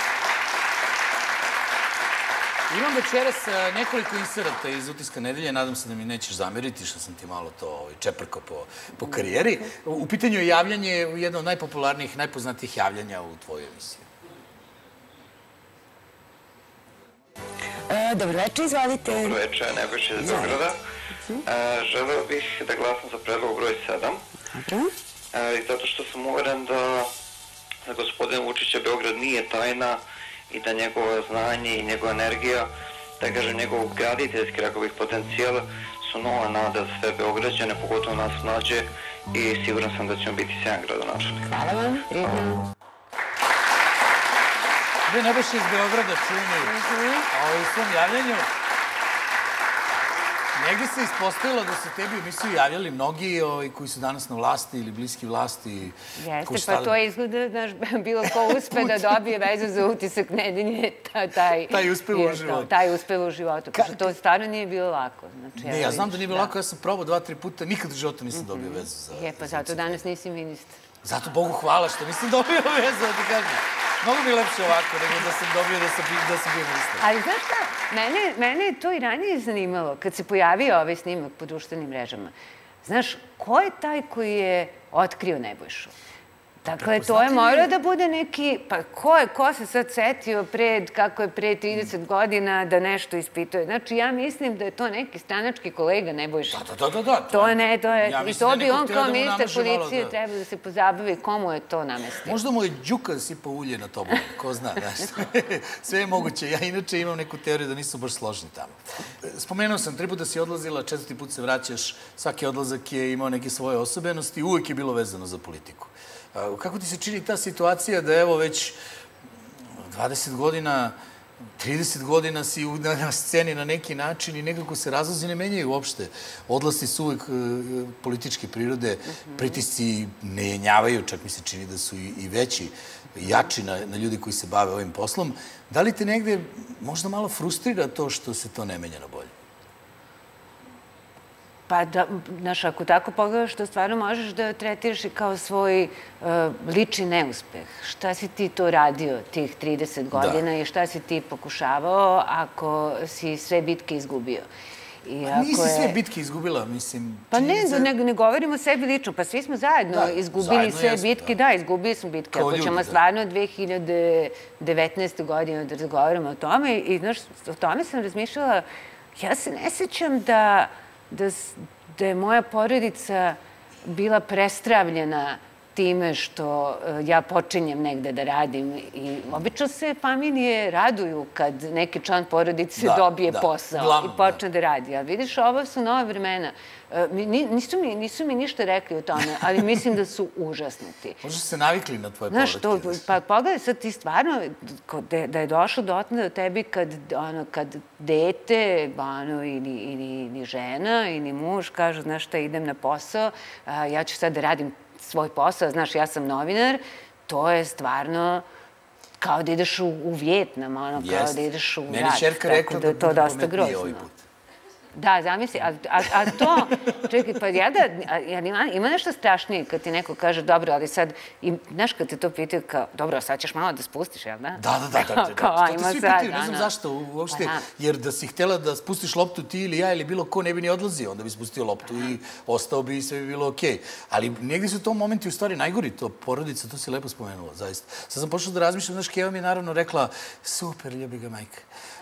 Imam večeras nekoliko inserata iz Utiska nedelje, nadam se da mi nećeš zameriti što sam ti malo to čeprkao po karijeri. U pitanju je javljanje jedno od najpopularnijih, najpoznatijih javljanja u tvojoj emisiji. Dobro večer, izvolite. Dobro večer, Nebojša iz Beograda. Želeo bih da glasam za predlog broj sedam. Dobro. Zato što sam uveren da za gospodina Vučića Beograd nije tajna i da njegovo znanje i njegova energija, da kažem njegov graditeljski, rekao bih, potencijal su nova nada za sve Beograđane, pogotovo nas mlađe i siguran sam da ćemo biti sjajan gradonačelnik. Hvala vam. Prijetno. Gde Nebojša iz Beograda čujemo u svom javljanju. Negdje se ispostavilo da se tebi u emisiju javljali mnogi koji su danas na vlasti ili bliski vlasti. Jeste, pa to je izgleda, znaš, bilo ko uspe da dobije vezu za Utisak nedelje, taj uspev u životu. Taj uspev u životu, pošto to stvarno nije bilo lako. Ne, ja znam da nije bilo lako, ja sam probao dva, tri puta, nikad u životu nisam dobio vezu za... Je, pa zato danas nisi ministar. Zato Bogu hvala što nisam dobio vezu, da ti kažem. Mnogo bi lepše ovako nego da sam dobio da sam bio ministar. Ali znaš šta, mene je to i ranije zanimalo, kad se pojavio ovaj snimak po društvenim mrežama. Znaš, ko je taj koji je otkrio Nebojšu? Dakle, to je morao da bude neki, pa ko je, ko se sad setio pred, kako je pre trideset godina da nešto ispituje. Znači, ja mislim da je to neki stranački kolega Nebojša. Da, da, da. To ne, to je, i to bi on kao ministar policije trebao da se pozabavi komu je to namestio. Možda mu je Đuka sipao ulje na tobu, ko zna, znaš. Sve je moguće. Ja inače imam neku teoriju da nisu baš složni tamo. Spomenuo sam, tri puta si odlazila, četvrti put se vraćaš, svaki odlazak je imao neke svoje osobenosti, uvijek je bilo vezano za politiku. Kako ti se čini ta situacija da evo već dvadeset godina, trideset godina si na sceni na neki način i nekako se razlozi ne menjaju uopšte. Odlasti su uvijek političke prirode, pritisci ne jenjavaju, čak mi se čini da su i veći, jači na ljudi koji se bave ovim poslom. Da li te negde možda malo frustrira to što se to ne menja na bolje? Pa, znaš, ako tako pogledaš, to stvarno možeš da tretiraš i kao svoj lični neuspeh. Šta si ti to radio tih trideset godina i šta si ti pokušavao ako si sve bitke izgubio? Nisi sve bitke izgubila, mislim... Pa ne, ne govorimo o sebi lično, pa svi smo zajedno izgubili sve bitke. Da, izgubili smo bitke. Ako ćemo stvarno dve hiljade devetnaeste. godine da razgovaramo o tome i, znaš, o tome sam razmišljala, ja se ne sećam da da je moja porodica bila prestravljena time što ja počinjem negde da radim. I obično se familije raduju kad neki član porodice dobije posao i počne da radi. Ali vidiš, ovo su nova vremena. Nisu mi ništa rekli o tome, ali mislim da su užasnuti. Možda su se navikli na tvoje povratke. Znaš, pa pogledaj sad ti stvarno da je došlo do otne do tebi kad dete ili žena ili muž kažu, znaš šta, idem na posao, ja ću sad da radim svoj posao, znaš, ja sam novinar, to je stvarno kao da ideš u Vjetnam, ono, kao da ideš u rat. Meni čerka rekla da bude pametnije ovaj put. Da, zamisli, a to, čekaj, pa ja da, ima nešto strašnije kad ti neko kaže, dobro, ali sad, znaš kad te to pitaju kao, dobro, sad ćeš malo da spustiš, jel da? Da, da, da, da, to te svi pitaju, ne znam zašto, uopšte, jer da si htjela da spustiš loptu ti ili ja ili bilo ko ne bi ni odlazio, onda bi spustio loptu i ostao bi i sve bi bilo okej. Ali negdje su to momenti u stvari najgori, to porodica, to si lepo spomenula, zaista. Sad sam počela da razmišljam, znaš, Keva mi je naravno rekla, super, ljubi ga majka.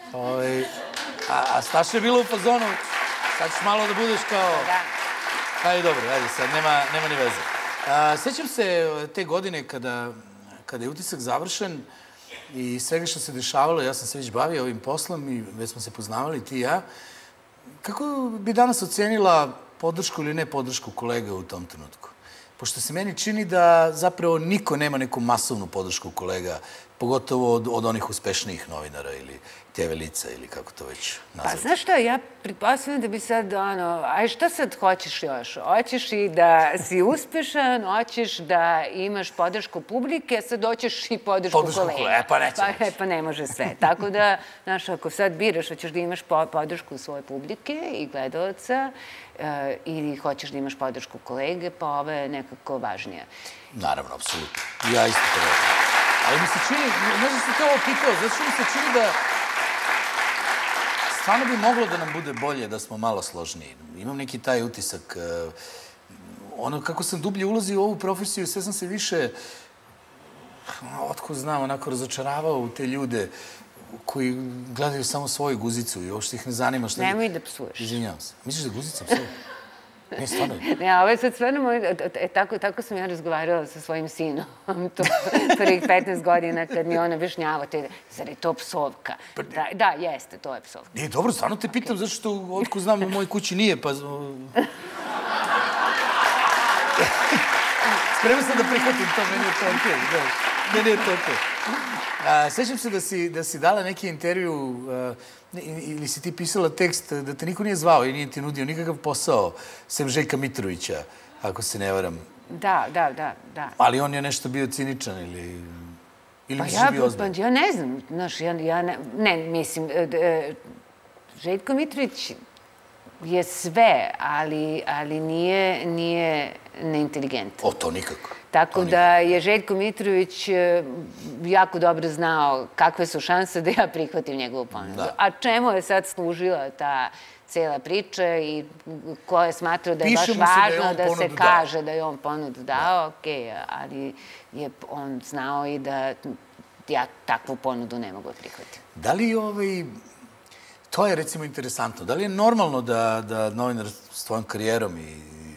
A Staša je bila u fazonu, sad ćeš malo da budeš kao... Ajde, dobro, ajde, sad nema ni veze. Sjećam se te godine kada je Utisak završen i svega što se dešavalo, ja sam se već bavio ovim poslom i već smo se poznavali, ti i ja. kako bi danas ocenila podršku ili ne podršku kolega u tom trenutku? Pošto se meni čini da zapravo niko nema neku masovnu podršku kolega, pogotovo od, od onih uspešnijih novinara ili te ve lica ili kako to već nazvati. Pa znaš šta, ja pretpostavljam da bi sad, ono, aj šta sad hoćeš još? Hoćeš i da si uspešan, hoćeš da imaš podršku publike, a sad hoćeš i podršku kolega. Podršku kolega, e pa neće pa, e, pa ne može sve. Tako da, znaš, ako sad biraš, hoćeš da imaš podršku svoje publike i gledalaca, e, ili hoćeš da imaš podršku kolege, pa ova je nekako važnija. Naravno, apsolutno. Ja isto to verujem. Ali mi se čini, možda se to ovo pitao, zato što mi se čini da stvarno bi moglo da nam bude bolje da smo malo složniji. Imam neki taj utisak. Ono, kako sam dublje ulazio u ovu profesiju, sve sam se više, otko znam, onako razočaravao u te ljude koji gledaju samo svoju guzicu i uopšte ih ne zanima šta... Nemoj da psuješ. Izvinjavam se. Misliš da guzica psuje? Ne, stvarno. Ne, ovo je sad stvarno moj... Tako sam ja razgovarala sa svojim sinom. To prvih petnaest godina kad mi on objašnjava te... Zar je to psovka? Da, jeste, to je psovka. Nije, dobro, stvarno te pitam, zato što otko znam u mojoj kući nije, pa... Spremno sam da prihvatim to, meni je to okej. Meni je to okej. Sećam se da si dala neki intervju ili si ti pisala tekst da te niko nije zvao i nije ti nudio nikakav posao sem Željka Mitrovića, ako se ne varam. Da, da, da, da. Ali on je nešto bio ciničan ili... Ili misliš bio ozbiljan? Pa ja ne znam, znaš, ja ne... Ne, mislim, Željko Mitrović je sve, ali nije neinteligentan. O, to nikako. Tako da je Željko Mitrović jako dobro znao kakve su šanse da ja prihvatim njegovu ponudu. A čemu je sad služila ta cela priča i ko je smatrao da je baš važno da se kaže da je on ponudu dao, okej, ali je on znao i da ja takvu ponudu ne mogu prihvatiti. Da li ovaj... To je recimo interesantno. Da li je normalno da novinar s tvojom karijerom i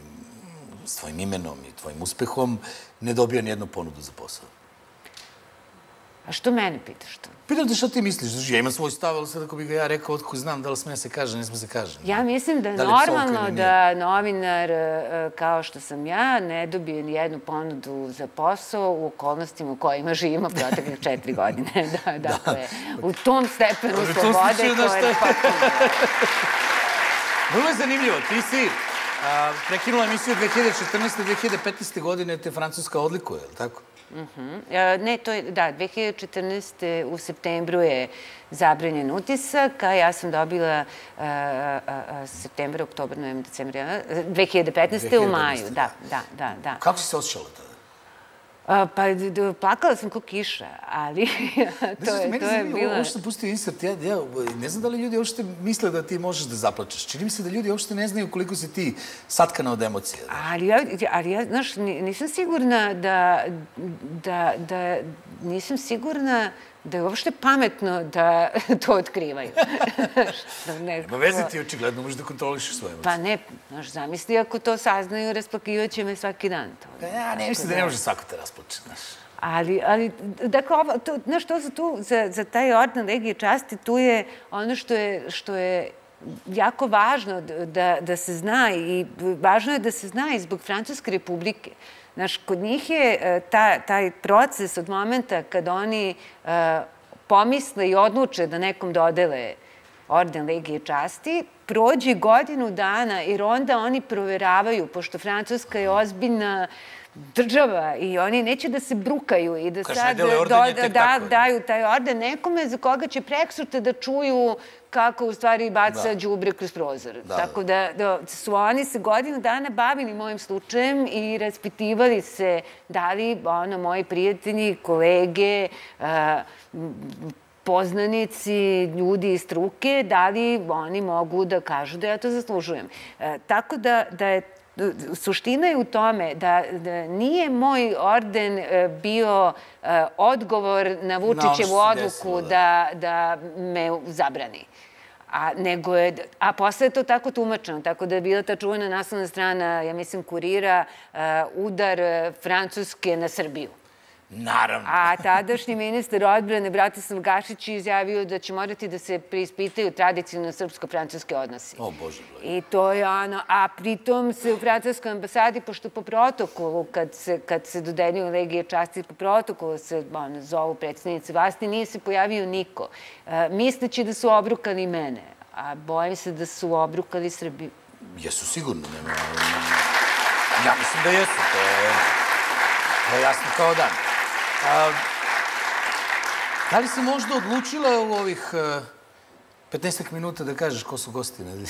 s tvojim imenom i tvojim uspehom ne dobija nijednu ponudu za posao? A što mene pitaš to? Pitam te šta ti misliš. Ja imam svoj stav, ali sad ako bi ga ja rekao, otko znam da li sme se kaže, ne sme se kaže. Ja mislim da je normalno da novinar, kao što sam ja, ne dobije nijednu ponudu za posao u okolnostima u kojima živimo proteklih četiri godine. Dakle, u tom stepenu slobode koje je potpuno. Vrlo je zanimljivo. Ti si prekinula emisiju dve hiljade četrnaeste do dve hiljade petnaeste. godine te Francuska odlikuje, je li tako? Ne, to je, da, dve hiljade četrnaeste. u septembru je zabranjen utisak, a ja sam dobila septembar, oktobar, novembar, decembar, dve hiljade petnaeste. u maju, da, da, da, da. Kako si se osjećala tada? Pa, plakala sam ko kiša, ali to je bilo... Meni zanimljivo, ovo što sam pustio insert, ja ne znam da li ljudi uopšte misle da ti možeš da zaplačeš. Čini mi se da ljudi uopšte ne znaju koliko si ti satkana od emocija. Ali ja, znaš, nisam sigurna da... Nisam sigurna da je uopšte pametno da to otkrivaju. Nema veze ti, očigledno, možeš da kontrolišeš svoje emocije. Pa ne, znaš, zamisli ako to saznaju, rasplakivaće me svaki dan. Ja ne mislim da ne može svako te rasplače, znaš. Ali, dakle, znaš, to su tu, za taj orden Legije časti, tu je ono što je jako važno da se zna i važno je da se zna i zbog Francuske republike. Znaš, kod njih je taj proces od momenta kad oni pomisle i odluče da nekom dodele orden Legije časti, prođe godinu dana jer onda oni proveravaju, pošto Francuska je ozbiljna država i oni neće da se brukaju i da sad daju taj orden nekome za koga će preksutra da čuju kako u stvari baca đubre kroz prozor. Tako da su oni se godinu dana bavili mojim slučajem i raspitivali se da li moji prijatelji, kolege, poznanici, ljudi iz struke, da li oni mogu da kažu da ja to zaslužujem. Tako da je suština je u tome da nije moj orden bio odgovor na Vučićevu odluku da me zabrani. A posle je to tako tumačeno, tako da je bila ta čuvena naslovna strana, ja mislim, Kurira, udar Francuske na Srbiju. Naravno. A tadašnji ministar odbrane Bratislav Gašić je izjavio da će morati da se preispitaju tradicionalno srpsko-francuske odnosi. O, Bože. I to je ono, a pritom se u francuskoj ambasadi, pošto po protokolu, kad se, kad se dodeljuju legije časti, po protokolu se ono, zovu predsjednice vlasti, nije se pojavio niko. E, misleći da su obrukali mene, a bojim se da su obrukali Srbiju. Jesu sigurno, nema... Ja mislim da jesu, to je, to je jasno kao dan. A, da li si možda odlučila u ovih petnaestak minuta da kažeš ko su gosti nedelje?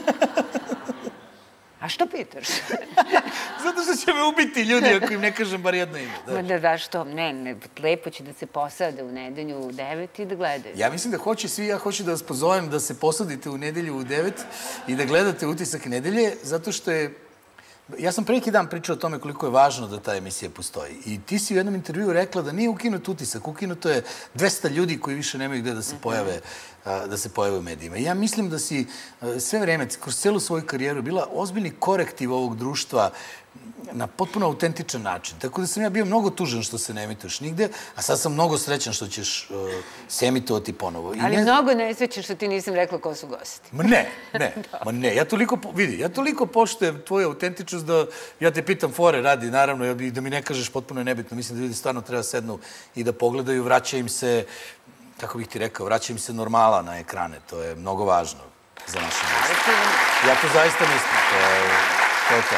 A što pitaš? Zato što će me ubiti ljudi ako im ne kažem bar jedno ime. Ma da, da, što? Ne, ne, lepo će da se posade u nedelju u devet i da gledaju. Ja mislim da hoće svi, ja hoću da vas pozovem da se posadite u nedelju u devet i da gledate Utisak nedelje, zato što je... Ja sam preki dan pričao o tome koliko je važno da ta emisija postoji. I ti si u jednom intervjuu rekla da nije ukinut Utisak, ukinuto je dvesta ljudi koji više nemaju gde da se pojave, da se pojave u medijima. I ja mislim da si sve vreme, kroz celu svoju karijeru, bila ozbiljni korektiv ovog društva na potpuno autentičan način. Tako da sam ja bio mnogo tužan što se ne emituješ nigde, a sad sam mnogo srećan što ćeš se emitovati ponovo. Ali mnogo nesrećan što ti nisam rekla ko su gosti. Ma ne, ne, ma ne. Ja toliko, vidi, ja toliko poštujem tvoju autentičnost da ja te pitam fore radi, naravno, i da mi ne kažeš potpuno je nebitno. Mislim da ljudi stvarno treba sednu i da pogledaju, vraća im se, kako bih ti rekao, vraća im se normala na ekrane. To je mnogo važno za naše mjesto. Ja to zaista mislim. To je to.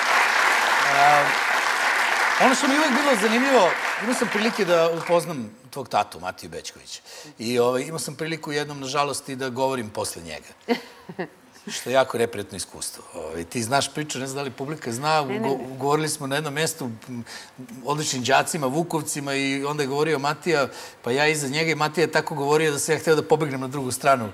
Ono što mi je uvijek bilo zanimljivo, imao sam prilike da upoznam tvog tatu, Matiju Bećkovića. I imao sam priliku jednom, nažalost, i da govorim posle njega. Što je jako repretno iskustvo. Ti znaš priču, ne znam da li publika zna, govorili smo na jednom mjestu odličnim đacima, Vukovcima i onda je govorio Matija, pa ja iza njega i Matija je tako govorio da sam ja hteo da pobegnem na drugu stranu,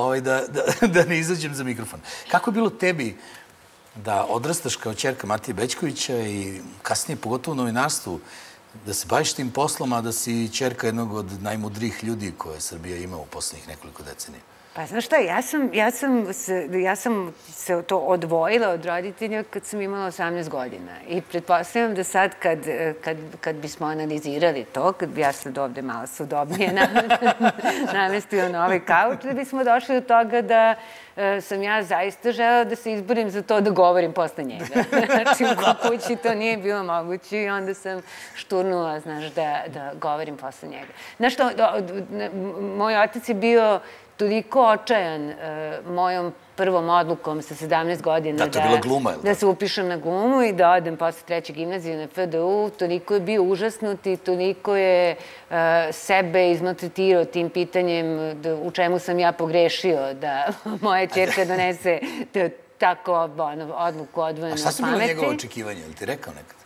da ne izađem za mikrofon. Kako je bilo tebi da odrastaš kao ćerka Matije Bećkovića i kasnije, pogotovo u novinarstvu, da se baviš tim poslom, a da si ćerka jednog od najmudrijih ljudi koje Srbija ima u poslednjih nekoliko decenija? Pa znaš šta, ja sam, ja sam, se, ja sam se to odvojila od roditelja kad sam imala osamnaest godina. I pretpostavljam da sad kad, kad, kad bismo analizirali to, kad bi ja sad ovde malo sudobnije namestila na ovaj kauč, da bismo došli do toga da sam ja zaista želela da se izborim za to da govorim posle njega. Znači, u kući to nije bilo moguće i onda sam šturnula, znaš, da, da govorim posle njega. Znaš što, moj otac je bio toliko očajan mojom prvom odlukom sa sedamnaest godina da se upišem na glumu i da odem posle treće gimnazije na F D U, toliko je bio užasnut i toliko je sebe izmaltretirao tim pitanjem u čemu sam ja pogrešio da moja ćerka donese tako odluku odvojenu od pameti. A šta su bilo njegove očekivanja? Ili ti rekao nekad?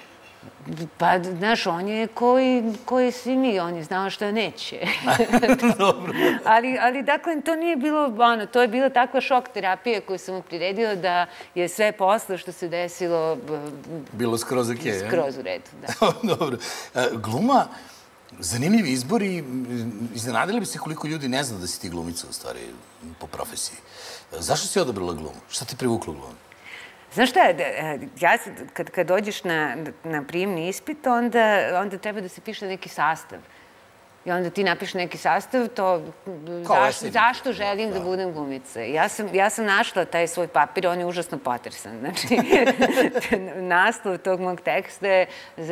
Pa, znaš, on je koji svi mi, on je znao što neće. Dobro. Ali, dakle, to nije bilo, ono, to je bila takva šok terapija koju sam mu priredila da je sve posle što se desilo... Bilo skroz okej, skroz u redu, da. Dobro. Gluma, zanimljivi izbori, iznenadili bi se koliko ljudi ne zna da si ti glumica, u stvari, po profesiji. Zašto si odabrala glumu? Šta ti privuklo glumu? Znaš šta, kad dođeš na prijemni ispit, onda treba da se piše neki sastav. I onda ti napiš neki sastav, to zašto želim da budem glumica. Ja sam našla taj svoj papir, on je užasno potresan. Znači, naslov tog mog teksta je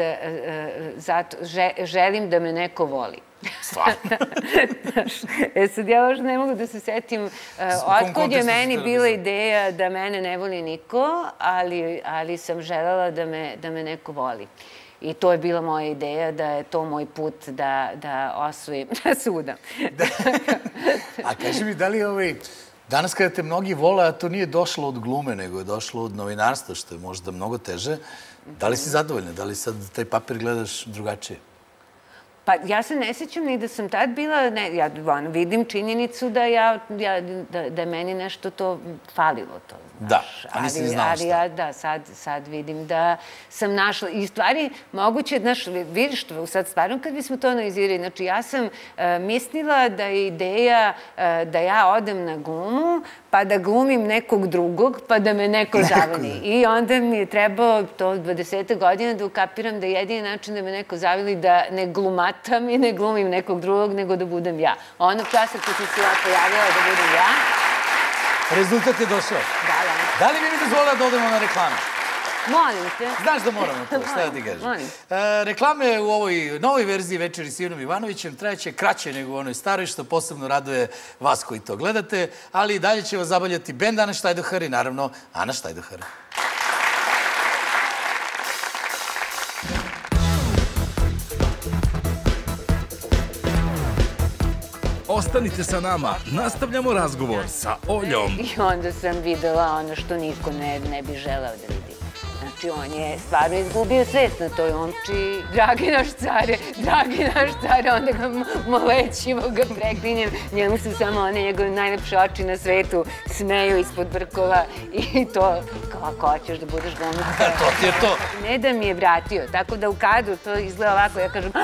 želim da me neko voli. Stvarno? E sad, ja možda ne mogu da se setim otkud je meni bila ideja da mene ne voli niko, ali sam želela da me neko voli. I to je bila moja ideja, da je to moj put da osvojim, da se udam. A kaži mi, da li ovaj... Danas kada te mnogi vole, a to nije došlo od glume, nego je došlo od novinarstva, što je možda mnogo teže, da li si zadovoljna? Da li sad taj papir gledaš drugačije? Pa ja se ne sjećam ni da sam tad bila, ja vidim činjenicu da je meni nešto to falilo to. Da, a nisi ni znala šta. Ali ja, da, sad vidim da sam našla. I stvari, moguće, znaš, vidiš, sad stvarno kad bismo to analizirali, znači ja sam mislila da je ideja da ja odem na glumu, pa da glumim nekog drugog, pa da me neko zavoli. I onda mi je trebao to dvadeset godina da ukapiram da je jedini način da me neko zavoli da ne glumatam i ne glumim nekog drugog, nego da budem ja. Onog časa kad sam se ja pojavila da budem ja, rezultat je došao. Da, da. Da li mi mi dozvolila da odemo na reklame? Molim te. Znaš da moramo to, šta da ti kažem. Molim. Reklame u ovoj novoj verziji Večeri s Ivanom Ivanovićem trajaće kraće nego u onoj staroj, što posebno raduje vas koji to gledate, ali i dalje će vas zabavljati bend Ana Štajdohar i naravno Ana Štajdohar. Ostanite sa nama, nastavljamo razgovor sa Oljom. I onda sam videla ono što niko ne bi želeo da vidi. Znači, on je stvarno izgubio svest na toj omči. Dragi naš care, dragi naš care, onda ga molećivo ga preklinjem. Njemu su samo one njegove najlepše oči na svetu smeju ispod brkova i to, kako hoćeš da budeš glumica. To ti je to. Ne da mi je vratio, tako da u kadru to izgleda ovako, ja kažem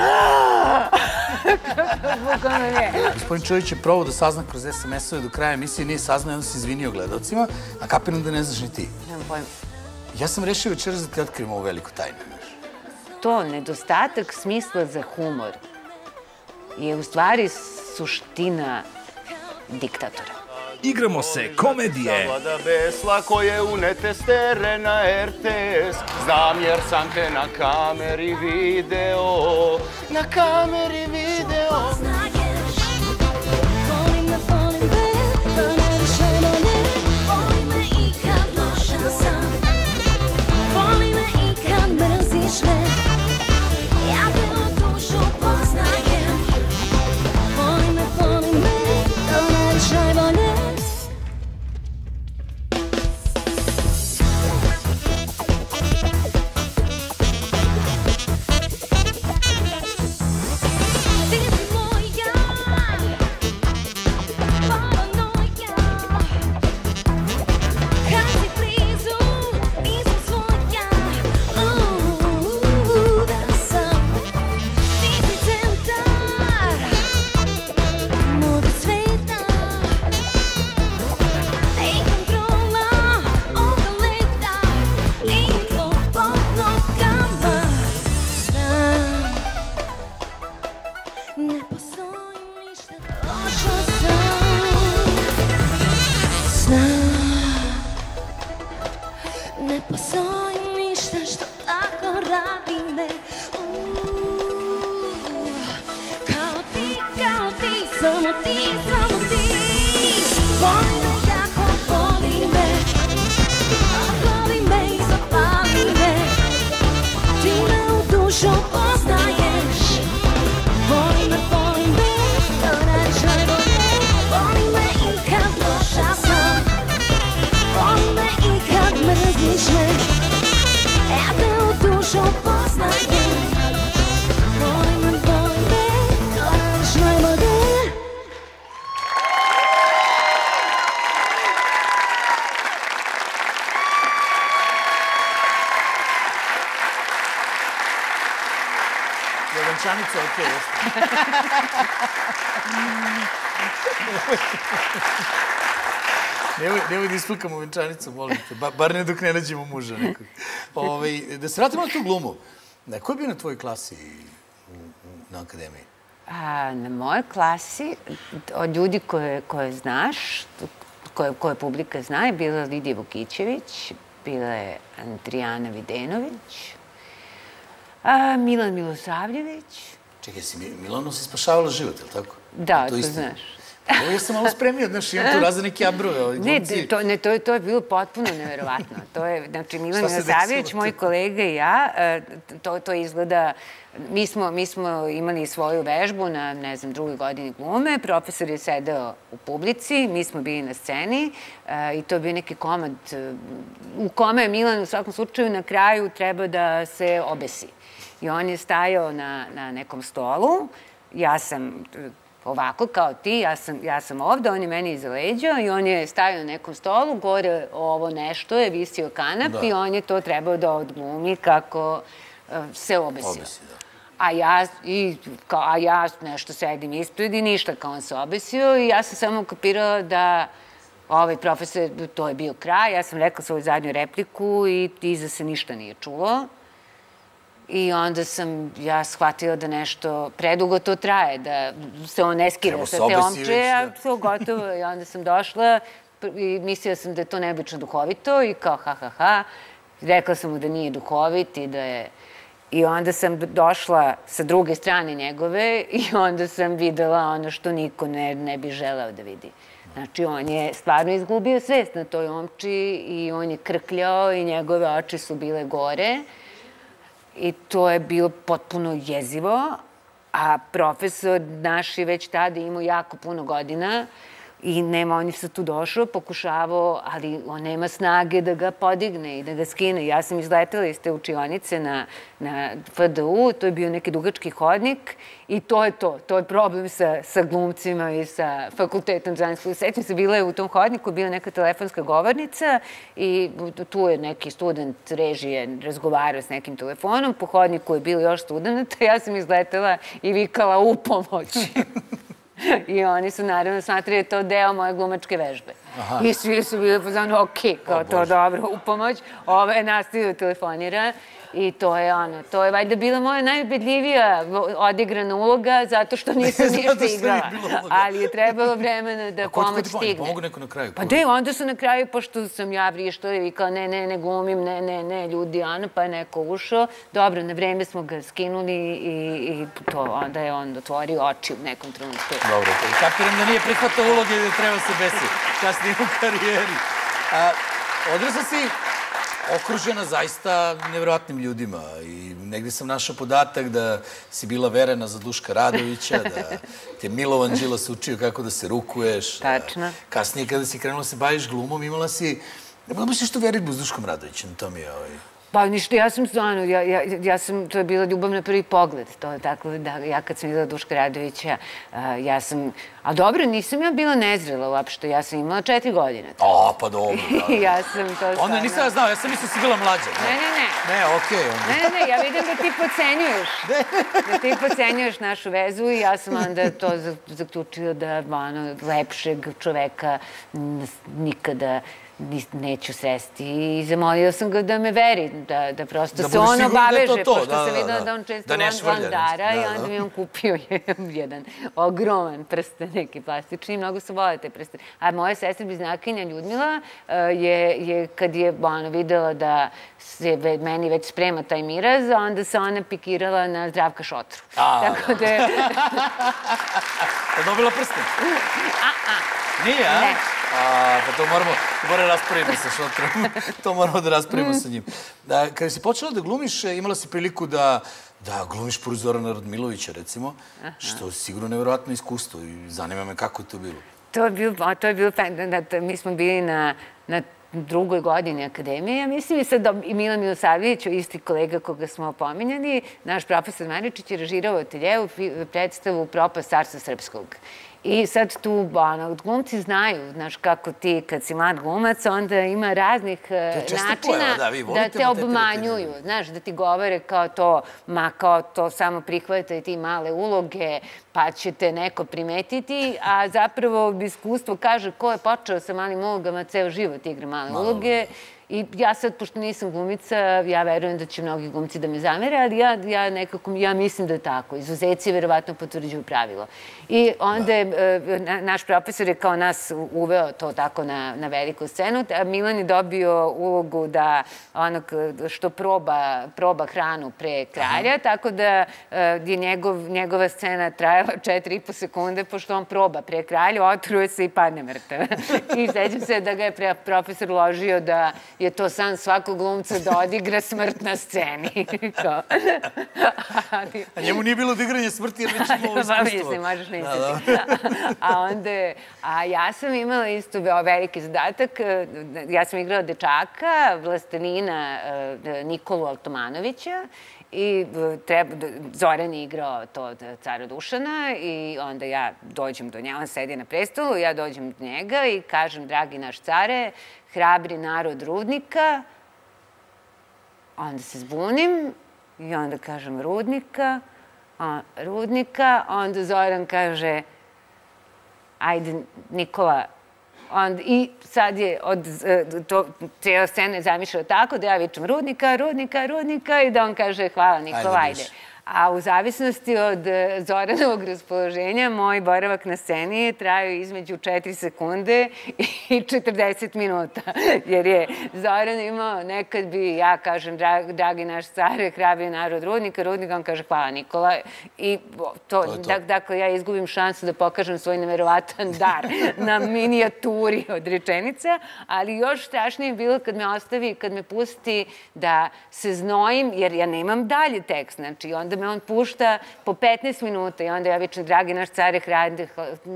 bukvalno ne. Gospodin Čović je probao da sazna kroz es em es-ove do kraja emisije, nije saznao i onda se izvinio gledalcima, a kapiram da ne znaš ni ti. Nemam pojma. Ja sam rešio večeras da ti otkrijem ovu veliku tajnu. To, nedostatak smisla za humor je u stvari suština diktatora. Igramo se komedije. Zavlada besla koje unete stere na er te es. Znam jer sam te na kameri video. Na kameri video. Ja te u dušu poznajem. Voli me, voli me, to ne viš najbolje. Ti si moja paranoja. Kad si blizu, nisam svoja. Luda sam. Ti si centar moga sveta. I kontrola ovoga leta. I slobodnog kama. Znam, ne postoji ništa lošo sam. Znam, ne postoji ništa što tako radi me. Kao ti, kao ti, samo ti, samo ti. Voli me jako, voli me. Voli me i zapali me. Ti me u dušu poznaješ. Voli me, voli me, to radiš najbolje. Voli me i kad loša sam. Voli me i kad mrziš me. Ja te u dušu poznajem. Voli me, voli me, to radiš najbolje. Je venčanica, okej, jeste. Nemoj da ispukamo venčanicu, molim te. Bar ne dok ne nađemo muža nekog. Da se vratimo na tu glumu. Ko je bio na tvojoj klasi na akademiji? Na mojoj klasi, od ljudi koje znaš, koje publika zna, je bila Lidija Vukićević, bila je Andrijana Videnović, Milan Milosavljević. Čekaj, si Milanu si spašavala život, je li tako? Da, to znaš. Evo, ja sam malo spremio, znaš, imam tu razne neke abrove. Ne, to, ne, to, je, to je bilo potpuno neverovatno. To je, znači, Milan Milosavljević, moj kolega i ja, to, to izgleda... Mi smo, mi smo imali svoju vežbu na, ne znam, drugoj godini glume, profesor je sedeo u publici, mi smo bili na sceni i to je bio neki komad u kome je Milan u svakom slučaju na kraju treba da se obesi. I on je stajao na, na nekom stolu, ja sam ovako kao ti, ja sam, ja sam ovde, on je meni iza leđa i on je stajao na nekom stolu, gore ovo nešto je visio kanap i on je to trebao da odglumi kako se obesio. Obesi, da. A ja, i, kao, a ja nešto sedim ispred i ništa, kao on se obesio i ja sam samo kapirala da ovaj profesor, to je bio kraj, ja sam rekla svoju zadnju repliku i iza se ništa nije čulo. I onda sam ja shvatila da nešto predugo to traje, da se on ne skira sa te omče, a sve gotovo. I onda sam došla i mislila sam da je to neobično duhovito i kao ha, ha, ha. Rekla sam mu da nije duhovit i da je... I onda sam došla sa druge strane njegove i onda sam videla ono što niko ne, ne bi želeo da vidi. Znači, on je stvarno izgubio svest na toj omči i on je krkljao i njegove oči su bile gore. I to je bilo potpuno jezivo, a profesor naš je već tada imao jako puno godina i nema, on je sad tu došao, pokušavao, ali on nema snage da ga podigne i da ga skine. Ja sam izletela iz te učionice na, na F D U, to je bio neki dugački hodnik i to je to. To je problem sa, sa glumcima i sa fakultetom dramskog. Sećam se, bila je u tom hodniku, bila neka telefonska govornica i tu je neki student režije razgovarao s nekim telefonom, po hodniku je bilo još studenta, ja sam izletela i vikala u pomoć. I oni su naravno smatrali to deo moje glumačke vežbe. I svi su bili pozvano, ok, kao to dobro, u pomoć. Ova je nastavio telefonira i to je ono, to je valjda bila moja najubedljivija odigrana uloga zato što nisam ništa igrala. Ali je trebalo vremena da pomoć stigne. Pomogu neko na kraju? Pa de, onda su na kraju, pošto sam ja vrištala i vikala, ne, ne, ne glumim, ne, ne, ne, ljudi, ano, pa je neko ušao. Dobro, na vreme smo ga skinuli i to, onda je on otvorio oči u nekom trenutku. Dobro, kapiram da nije prihvatao uloge i da treba se besi kasnije u karijeri. Odrasla si okružena zaista nevjerojatnim ljudima i negdje sam našao podatak da si bila verena za Duška Radovića, da te Milovan Đilas učio kako da se rukuješ. Tačno. Kasnije kada si krenula se baviš glumom, imala si... Ne si što veritbu s Duškom Radovićem, to mi je ovaj... Pa ništa, ja sam stvarno, ja, ja, ja sam, to je bila ljubav na prvi pogled, to je tako da ja kad sam videla Duška Radovića, uh, ja sam, a dobro, nisam ja bila nezrela uopšte, ja sam imala četiri godine. A, pa dobro, da. Ja sam to stvarno... Onda nisam ja znao, ja sam mislila si bila mlađa. Ne, ne, ne. Ne, okej. Ne, ne, ne, ja vidim da ti podcenjuješ, da ti podcenjuješ našu vezu i ja sam onda to zaključila da, ono, lepšeg čoveka nikada neću sresti i zamolila sam ga da me veri, da prosto se on obaveže, pošto sam videla da on često landara i onda mi on kupio jedan ogroman prsten, neki plastični i mnogo su vole te prstene. A moja sestra bliznakinja Ljudmila je, kad je videla da se meni već sprema taj miraz, onda se ona pikirala na Zdravka Šotru. Tako da je... Je dobila prsten? A, a. Nije, a? Pa to moramo, moramo raspravimo sa Šotrom. To moramo da raspravimo sa njim. Kada si počela da glumiš, imala si priliku da glumiš pored Zorana Radmilovića, recimo, što je sigurno nevjerojatno iskustvo i zanima me kako je to bilo. To je bilo, to je bilo, mi smo bili na drugoj godini akademije, ja mislim i sad i Milan Milosavljević, isti kolega koga smo pominjali, naš profesor Maričić je režirao ateljevu predstavu Propast carstva srpskog. I sad tu, glumci znaju, znaš, kako ti, kad si mlad glumac, onda ima raznih načina da te obmanjuju, znaš, da ti govore kao to, ma kao to samo prihvataj ti male uloge, pa će te neko primetiti, a zapravo iskustvo kaže ko je počeo sa malim ulogama, ceo život igra male uloge. I ja sad, pošto nisam glumica, ja verujem da će mnogi glumci da me zamere, ali ja nekako, ja mislim da je tako. Izuzeci verovatno potvrđuju pravilo. I onda je, naš profesor je kao nas uveo to tako na veliku scenu, a Milan je dobio ulogu da onog što proba hranu pre kralja, tako da je njegova scena trajala trajala četiri i po sekunde, pošto on proba pre kralja, otruje se i padne mrtav. I sećam se da ga je profesor ložio da je to san svakog glumca da odigra smrt na sceni. A njemu nije bilo odigranje smrti, jer već imao iskustvo. Pa mislim, možeš misliti. A onda, a ja sam imala isto veliki zadatak. Ja sam igrala dečaka, vlastelina Nikolu Altomanovića, i Zoran je igrao to cara Dušana i onda ja dođem do njega, on sedi na prestolu, ja dođem do njega i kažem, dragi naš care, hrabri narod Rudnika, onda se zbunim i onda kažem Rudnika, Rudnika, onda Zoran kaže, ajde Nikola, i sad je cijela scena je zamišljala tako da ja vičem Rudnika, Rudnika, Rudnika i da on kaže hvala Nikola, ajde. A u zavisnosti od Zoranovog raspoloženja, moj boravak na sceni traju između četiri sekunde i četrdeset minuta. Jer je Zoran imao, nekad bi ja kažem, dragi naš care, hrabri narod Rudnika, Rudnika, on kaže hvala Nikola. I dakle, ja izgubim šansu da pokažem svoj neverovatan dar na minijaturi od rečenica, ali još strašnije je bilo kad me ostavi, kad me pusti da se znojim, jer ja nemam dalje tekst, znači onda me on pušta po petnaest minuta i onda ja vičem, dragi naš care, hrabri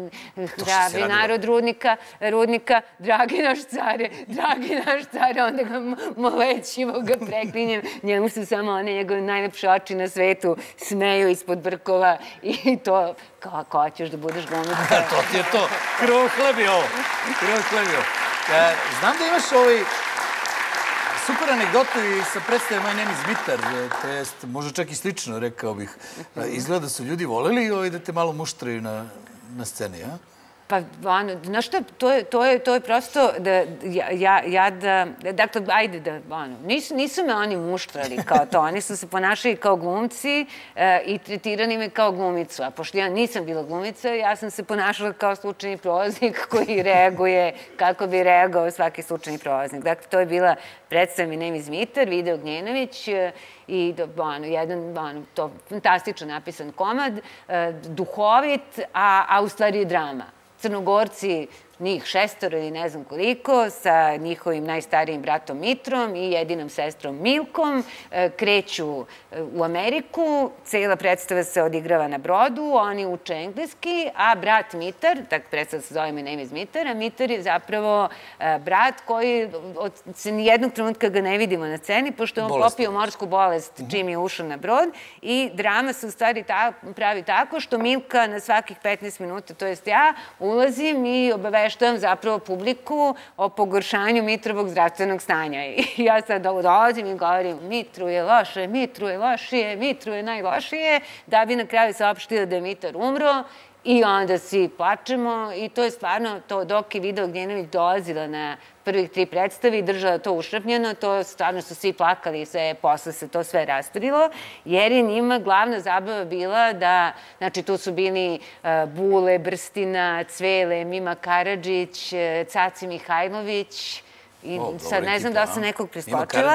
narod Rudnika, Rudnika, dragi naš care, dragi naš care, onda ga molećivo ga preklinjem, njemu su samo one njegove najlepše oči na svetu, smeju ispod brkova i to, kako hoćeš da budeš glumica. To ti je to, krov hleb je ovo, krov hleb je ovo. Znam da imaš ovaj super anegdotu i sa predstavljama My name is Mitar, to jest možda čak i slično, rekao bih. Izgleda da su ljudi voleli da te malo muštraju na sceni, a? Pa, ono, znaš što, to je prosto da ja da, dakle, ajde da, ono, nisu me oni muštrali kao to, oni su se ponašali kao glumci i tretirani me kao glumicu, a pošto ja nisam bila glumica, ja sam se ponašala kao slučajni prolaznik koji reaguje kako bi reagovao svaki slučajni prolaznik. Dakle, to je bila predstava My name is Mitar, Video Gnjenović i jedan fantastično napisan komad, duhovit, a u stvari je drama. Crnogorci, njih šestoro ili ne znam koliko, sa njihovim najstarijim bratom Mitrom i jedinom sestrom Milkom, kreću u Ameriku, cijela predstava se odigrava na brodu, oni uče engleski, a brat Mitar, tako predstava se zove My name is Mitar, a Mitar je zapravo brat koji se nijednog trenutka ga ne vidimo na sceni, pošto je on popio morsku bolest čim je ušao na brod i drama se u stvari pravi tako što Milka na svakih petnaest minuta, to jest ja, ulazim i obaveštavam zapravo publiku o pogoršanju Mitrovog zdravstvenog stanja. I ja sad dolazim i govorim Mitru je loše, Mitru je lošije, Mitru je najlošije, da bi na kraju saopštila da je Mitar umro i onda svi plačemo i to je stvarno to dok je Video Gnjenović dolazila na prvih tri predstave i držala to ušrpnjeno, to stvarno su svi plakali i sve, posle se to sve rastorilo, jer je njima glavna zabava bila da, znači tu su bili Bule, Brstina, Cvele, Mima Karadžić, Caci Mihajlović i sad ne znam da li sam nekog preskočila.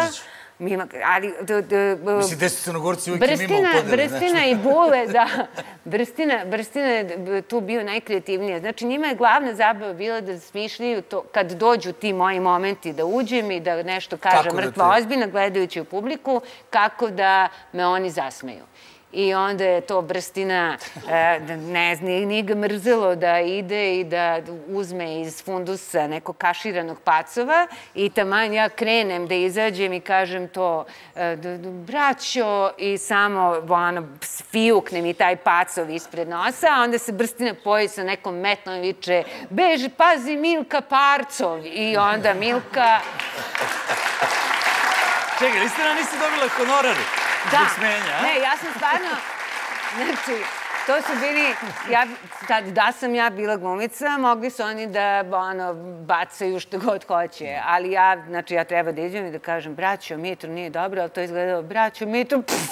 Mislim, deset Crnogorci uvijek je Mima u podeli. Brstina i Bule, da. Brstina je tu bio najkreativnija. Znači, njima je glavna zabava bila da smišljaju to, kad dođu ti moji momenti da uđem i da nešto kažem mrtva ozbiljna, gledajući u publiku, kako da me oni zasmeju. I onda je to Brstina, ne znam, nije ga mrzelo da ide i da uzme iz fundusa nekog kaširanog pacova i taman ja krenem da izađem i kažem to, braćo, i samo fijukne mi taj pacov ispred nosa, a onda se Brstina poji sa nekom metlom i viče, beži, pazi, Milka Parcov. I onda Milka... Čekaj, istina nisi dobila honorari? Da, ne, ja sam stvarno, znači, to su bili, da sam ja bila glumica, mogli su oni da bacaju što god hoće, ali ja, znači, ja treba da idem i da kažem, braćo, Mitru nije dobro, ali to je izgledalo, braćo, Mitru, pff.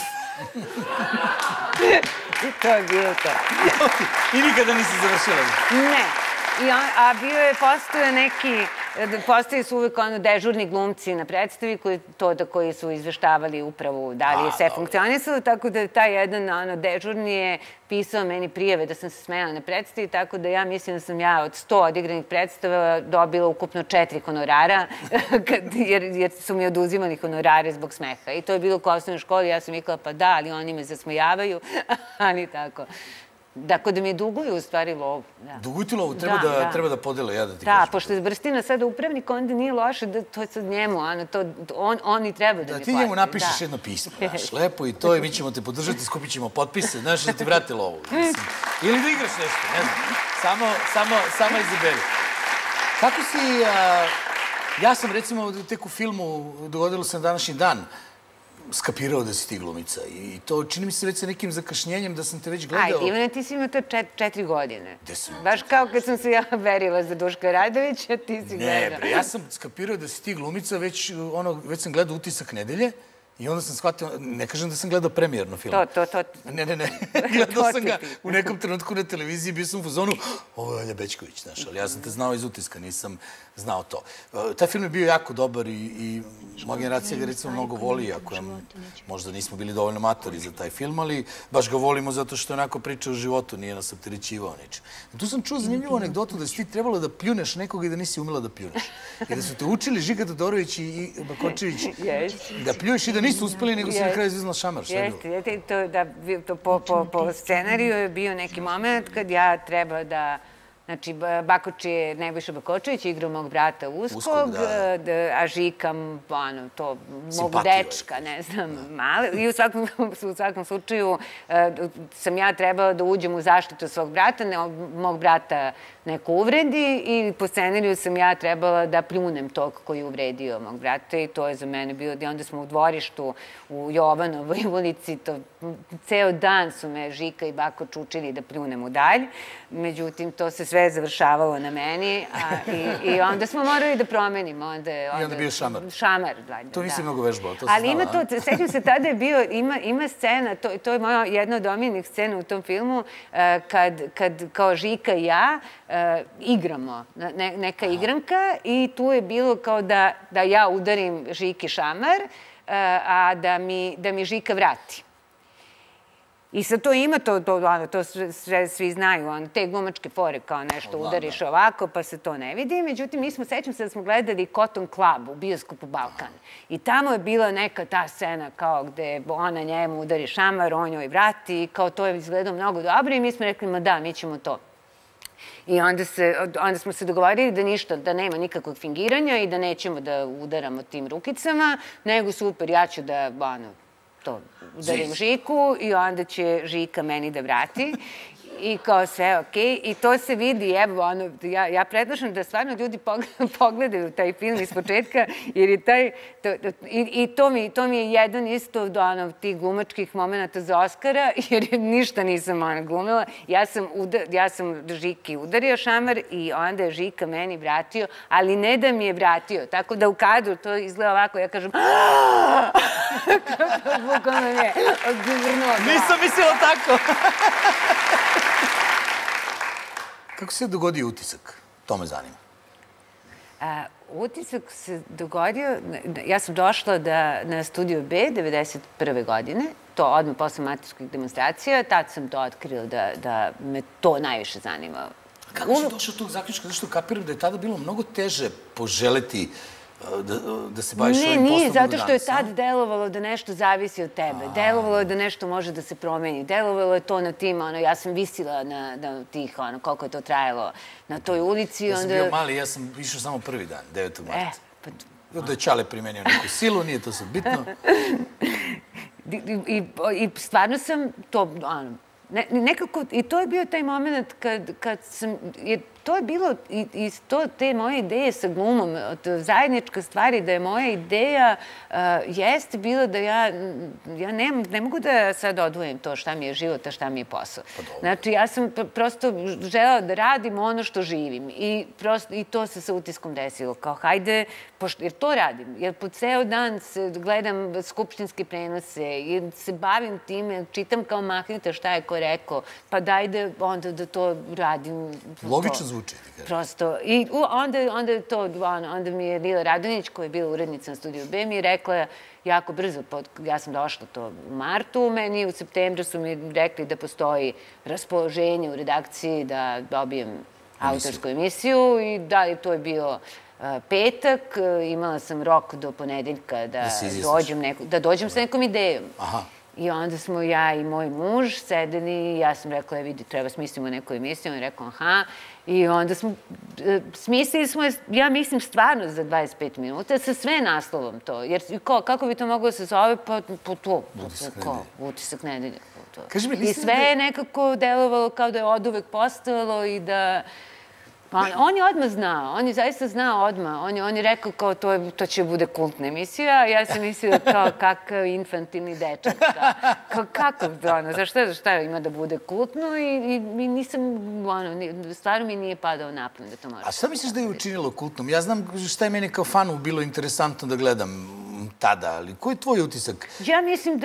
I to je bilo to. I nikada nisi završila? Ne. A bio je, postoje neki postaju su uvek ono dežurni glumci na predstavi koji, to da koji su izveštavali upravu da li je sve funkcionisalo, tako da taj jedan ono, dežurni je pisao meni prijave da sam se smejala na predstavi, tako da ja mislim da sam ja od sto odigranih predstava dobila ukupno četiri honorara, jer, jer su mi oduzimali honorare zbog smeha. I to je bilo kao osnovnoj školi, ja sam rekla pa da, ali oni me zasmejavaju, ali tako. Dakle, da mi duguju u stvari lovu. Duguju ti lovu? Treba da podele, ja da ti kažem. Da, pošto je Vrstina sada upravnik, onda nije loše da to je sad njemu, oni treba da mi plati. Da ti njemu napišeš jedno pismo, znaš, lepo i to, i mi ćemo te podržati, skupit ćemo potpise, znaš, da ti vrate lovu. Ili da igraš nešto, ne znam. Samo izaberi. Kako si... Ja sam, recimo, tek u filmu Dogodilo se na današnji dan, skapirao da si ti glumica i to čini mi se već sa nekim zakašnjenjem da sam te već gledao. Ajde, Ivane, ti si imao to četiri godine. Baš kao kad sam se ja verila za Duška Radovića, ti si gledao. Ne, bre, ja sam skapirao da si ti glumica, već sam gledao Utisak nedelje i onda sam shvatio, ne kažem da sam gledao premijerno film. To, to, to. Ne, ne, ne, gledao sam ga u nekom trenutku na televiziji, bio sam u fazonu, ovo je Olja Bećković, znaš, ali ja sam te znao iz Utiska, nisam znao to. Taj film je bio jako dobar i moja generacija ga recimo mnogo voli, ako možda nismo bili dovoljno matori za taj film, ali baš ga volimo zato što je onako priča o životu, nije nas opterećivao ničem. Tu sam čuo zanimljivu anegdotu da si ti trebalo da pljuneš nekoga i da nisi umela da pljuneš. I da su te učili Žiga Todorović i Bakočević da pljuješ i da nisu uspeli, nego si na kraju izvezla šamar. Jeste, po scenariju je bio neki moment kad ja treba da... Znači, Bakoč je Nebojša Bakočević, igrao mog brata Uskog, a Žika, ono, to, mog dečka, ne znam, male. I u svakom slučaju sam ja trebala da uđem u zaštitu svog brata, mog brata neko uvredi i po scenariju sam ja trebala da pljunem tog koji je uvredio mog brata i to je za mene bilo. I onda smo u dvorištu u Jovanovoj ulici, ceo dan su me Žika i Bakoč učili da pljunem u dalj. Međutim, to se sve završavalo na meni i onda smo morali da promenimo. I onda bio šamar. Šamar. To nisi mnogo vežbao, to se ali ima to, sećam se, tada je bio, ima scena, to je moja jedna od omiljenih scena u tom filmu, kad kao Žika i ja igramo, neka igranka i tu je bilo kao da ja udarim Žiki šamar, a da mi Žika vrati. I sad to ima, to svi znaju, te glumačke fore kao nešto udariš ovako pa se to ne vidi. Međutim, mi smo, sećam se da smo gledali Cotton Club u bioskopu Balkan. I tamo je bila neka ta scena kao gde ona njemu udari šamar, on joj vrati i kao to je izgledao mnogo dobro i mi smo rekli, ma da, mi ćemo to. I onda smo se dogovorili da ništa, da nema nikakvog fingiranja i da nećemo da udaramo tim rukicama, nego super, ja ću da, ono, to, udarim Žiku i onda će Žika meni da vrati. I kao sve okej. I to se vidi, evo, ono, ja predlažem da stvarno ljudi pogledaju taj film iz početka, jer je taj, i to mi je jedan isto od tih glumačkih momenta za Oskara, jer ništa nisam glumila. Ja sam Žiki udario šamar i onda je Žika meni vratio, ali ne da mi je vratio. Tako da u kadru to izgleda ovako, ja kažem bukvalno je odvrnuo. Nisam mislila tako. Kako se dogodio Utisak? To me zanima. Utisak se dogodio, ja sam došla na Studio B devedeset prve godine, to odmah posle maturskih demonstracija, tad sam to otkrila da me to najviše zanima. Kako si došla tog zaključka? Zašto kapiram da je tada bilo mnogo teže poželeti da se baviš ovim poslom? Ne, nije, zato što je tad delovalo da nešto zavisi od tebe. Delovalo je da nešto može da se promeni. Delovalo je to na tim, ja sam visila na tih, koliko je to trajalo na toj ulici. Ja sam bio mali, ja sam išao samo prvi dan, devetog marta. Onda je Čale primenio neku silu, nije to sad bitno. I stvarno sam to, nekako, i to je bio taj moment kad sam, to je bilo, i te moje ideje sa glumom, zajednička stvari, da je moja ideja jeste bila da ja, ja ne mogu da sad odvojim to šta mi je život, a šta mi je posao. Znači, ja sam prosto želela da radim ono što živim i to se sa Utiskom desilo. Kao, hajde, jer to radim, jer po ceo dan gledam skupštinske prenose, jer se bavim time, čitam kao mahnita šta je ko rekao, pa dajde onda da to radim. Logično zvuči. Prosto. I onda je to, onda mi je Lila Radonjić, koja je bila urednica na Studiju B, mi je rekla jako brzo, ja sam došla to u martu, meni u septembru su mi rekli da postoji raspoloženje u redakciji da dobijem autorsku emisiju i da li to je bio petak, imala sam rok do ponedeljka da dođem sa nekom idejom. I onda smo ja i moj muž sedeli, ja sam rekla, vidi, treba smislimo neku emisiju, on je rekao, aha, i onda smo, smislili smo, ja mislim stvarno za dvadeset pet minuta, sa sve naslovom to, jer kako bi to moglo da se zove, pa to, utisak nedelje. I sve je nekako delovalo kao da je od uvek postojalo i da... On je odmah znao, on je zaista znao odmah. On je rekao kao to će bude kultna emisija, ja sam mislila kao kakav infantilni dečak. Kao kako, za šta ima da bude kultno i nisam, stvarno mi nije padao napad da to može. A šta misliš da je učinilo kultnom? Ja znam šta je meni kao fanu bilo interesantno da gledam tada, ali koji je tvoj utisak? Ja mislim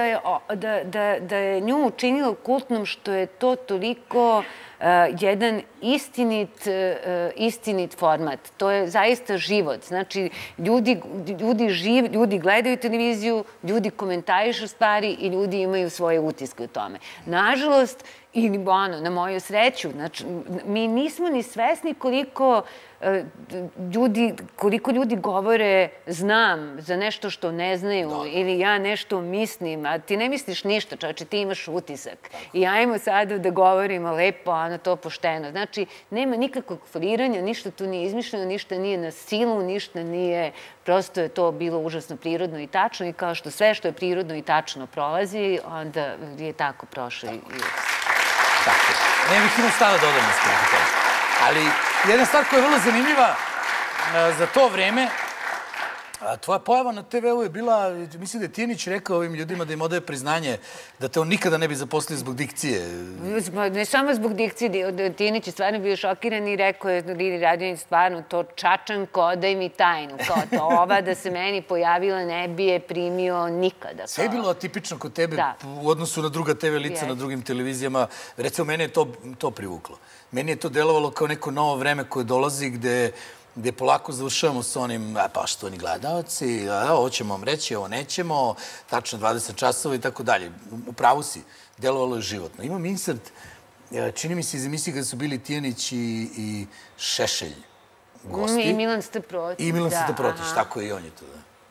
da je nju učinilo kultnom što je to toliko jedan istinit format. To je zaista život. Znači, ljudi gledaju televiziju, ljudi komentarišu stvari i ljudi imaju svoje utiske u tome. Nažalost, i na moju sreću, mi nismo ni svesni koliko ljudi, koliko ljudi govore znam za nešto što ne znaju ili ja nešto mislim, a ti ne misliš ništa, čovječe, ti imaš utisak. I ajmo sada da govorimo lepo, a na to pošteno. Znači, nema nikakvog foliranja, ništa tu nije izmišljeno, ništa nije na silu, ništa nije, prosto je to bilo užasno prirodno i tačno i kao što sve što je prirodno i tačno prolazi, onda je tako prošlo i tako. Ne bih imao stava da odam na skoro. Ali jedna stvar koja je vrlo zanimljiva za to vreme, tvoja pojava na te veu je bila, mislim da je Tijanić rekao ovim ljudima da im odaje priznanje da te on nikada ne bi zaposlio zbog dikcije. Ne samo zbog dikcije, Tijanić je stvarno bio šokiran i rekao je Lili Radonjić stvarno to Čačanko, odaj mi tajnu, kao to ova da se meni pojavila ne bi je primio nikada. Sve je bilo atipično kod tebe u odnosu na druga te ve lica na drugim televizijama. Recimo, mene je to privuklo. Meni je to delovalo kao neko novo vreme koje dolazi gde gde polako završavamo s onim, pa što oni gledalci, ovo ćemo vam reći, ovo nećemo, tačno dvadeset časova i tako dalje. U pravu si, delovalo je životno. Imam insert, čini mi se iz emisije kada su bili Tijanić i Šešelj gosti. I Milan Staprotić. I Milan Staprotić, tako je i on je to.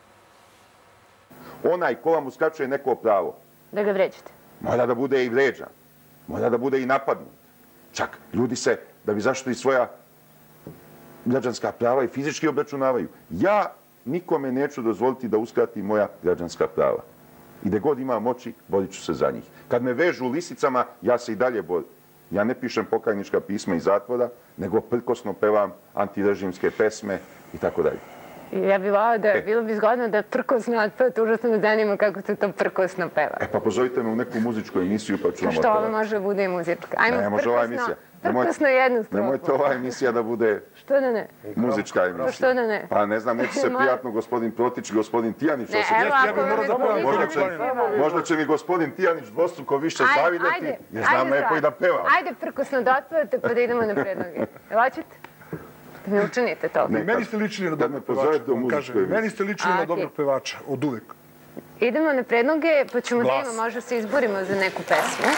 Onaj ko vam uskraćuje neko pravo. Da ga vređate. Mora da bude i vređan. Mora da bude i napadnut. Čak, ljudi se, da bi zaštitili svoja građanska prava i fizički obračunavaju. Ja nikome neću dozvoliti da uskrati moja građanska prava. I gde god imam moći, borit ću se za njih. Kad me vežu lisicama, ja se i dalje borim. Ja ne pišem pokajnička pisma iz zatvora, nego prkosno pevam antirežimske pesme i tako dalje. Ja bih volala da bilo bi zgodno da prkosno otpevate, užasno me zanima kako se to prkosno peva. E pa pozovite me u neku muzičku emisiju pa ću vam otpevati. Što ovo može da bude i muzička? Ne, može ova emisija. Prkosno jednu strofu. Nemojte ova emisija da bude muzička emisija. Što da ne? Pa ne znam, neće se prijatno gospodin Protić i gospodin Tijanić osjetiti. Ne, evo ako vam je... Možda će mi gospodin Tijanić dvostruko više zavideti, jer znam lepo i da pevam. Ajde prkosno da otpevate pa da idemo na predloge. Evo ćete? Da mi učinite to. Meni ste ličili na dobrog pevača. Meni ste ličili na dobrog pevača, od uvek. Idemo na predloge, pa ćemo da imamo, možda se izborimo za neku pesmu.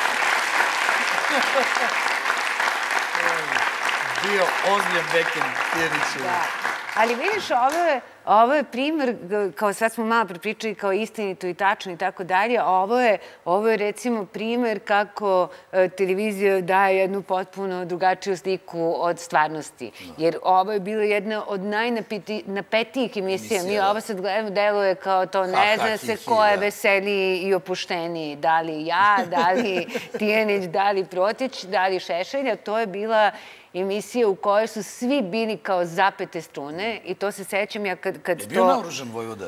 Bio ozbiljan beken Tijaniću. Ali vidiš, ovo je primer, kao sad smo malo prepričali, kao istinito i tačno i tako dalje, ovo je recimo primer kako televizija daje jednu potpuno drugačiju sliku od stvarnosti. Jer ovo je bila jedna od najnapetijih emisija. Mi ovo sad gledamo, deluje kao to, ne zna se ko je veseliji i opušteniji. Da li ja, da li Tijanić, da li Protić, da li Šešelj. To je bila emisija u kojoj su svi bili kao zapete strune i to se sećam ja kad to... Je bio naoružan Vojvoda?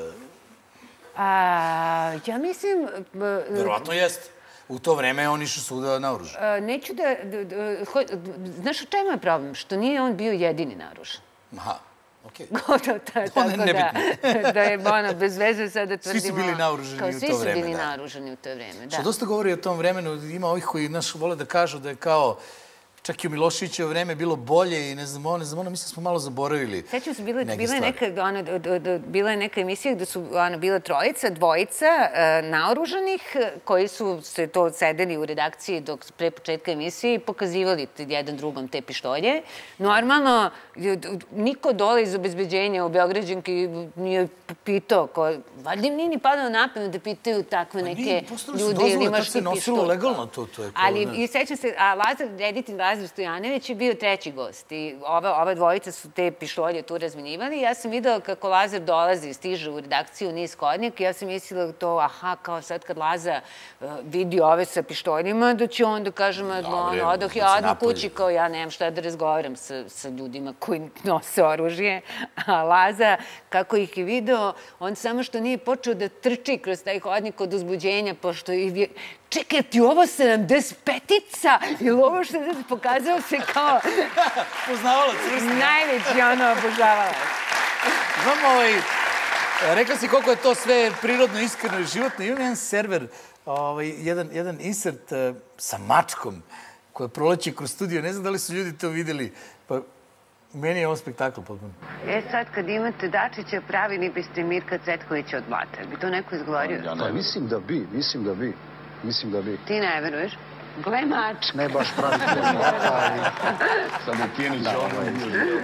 Ja mislim... Verovatno jeste. U to vreme on išao svuda naoružan. Neću da... Znaš o čemu je problem? Što nije on bio jedini naoružan. Aha, okej. Tako da je ono, bez veze sad da tvrdimo... Svi su bili naoružani u to vreme, da. Svi su bili naoružani u to vreme, da. Što dosta govori o tom vremenu, ima ovih koji naš vole da kažu da je kao čak i u Miloševićevo vreme bilo bolje i ne znam ono, ne znam ono, mislim smo malo zaboravili. Sećam se, bila je neka emisija gde su bila trojica, dvojica naoružanih koji su se to sedeli u redakciji dok pre početka emisije i pokazivali jedan drugom te pištolje. Normalno, niko dole iz obezbeđenja u Beograđanki nije pitao, valjda im nije ni padao na pamet da pitaju takve neke ljudi ili imaš ti pištolj. Tad se nosilo legalno to. Ali, i sećam se, a Lazar, reditelj Lazar Stojanović je bio treći gost i ova dvojica su te pištolje tu razmenjivali. Ja sam videla kako Lazar dolazi, stiže u redakciju niz Kodnjak i ja sam mislila to, aha, kao sad kad Laza vidi ove sa pištoljima, da će on da kažem, odoh ja odmah kući, kao ja nemam šta da razgovaram sa ljudima koji nose oružje. A Laza, kako ih je video, on samo što nije počeo da trči kroz taj hodnik od uzbuđenja, pošto je čekaj, ti ovo sedamdeset petica? Ili ovo što je pokazao se kao... Poznavalac. Najveći ono obožavalac. Znam ovaj... Rekla si koliko je to sve prirodno, iskreno i životno. Imam jedan server, jedan insert sa mačkom koja proleće kroz studio. Ne znam da li su ljudi to videli. Pa meni je ovo spektakl potpuno. E sad kad imate Dačića, pravili biste Mirka Cvetkovića od Blata. Bi to neko izgovorio? Pa mislim da bi, mislim da bi. Mislim da bi. Ti ne veruješ? Gle mačka. Ne baš pravi Blata, ali... Samo Tijenić ono je nije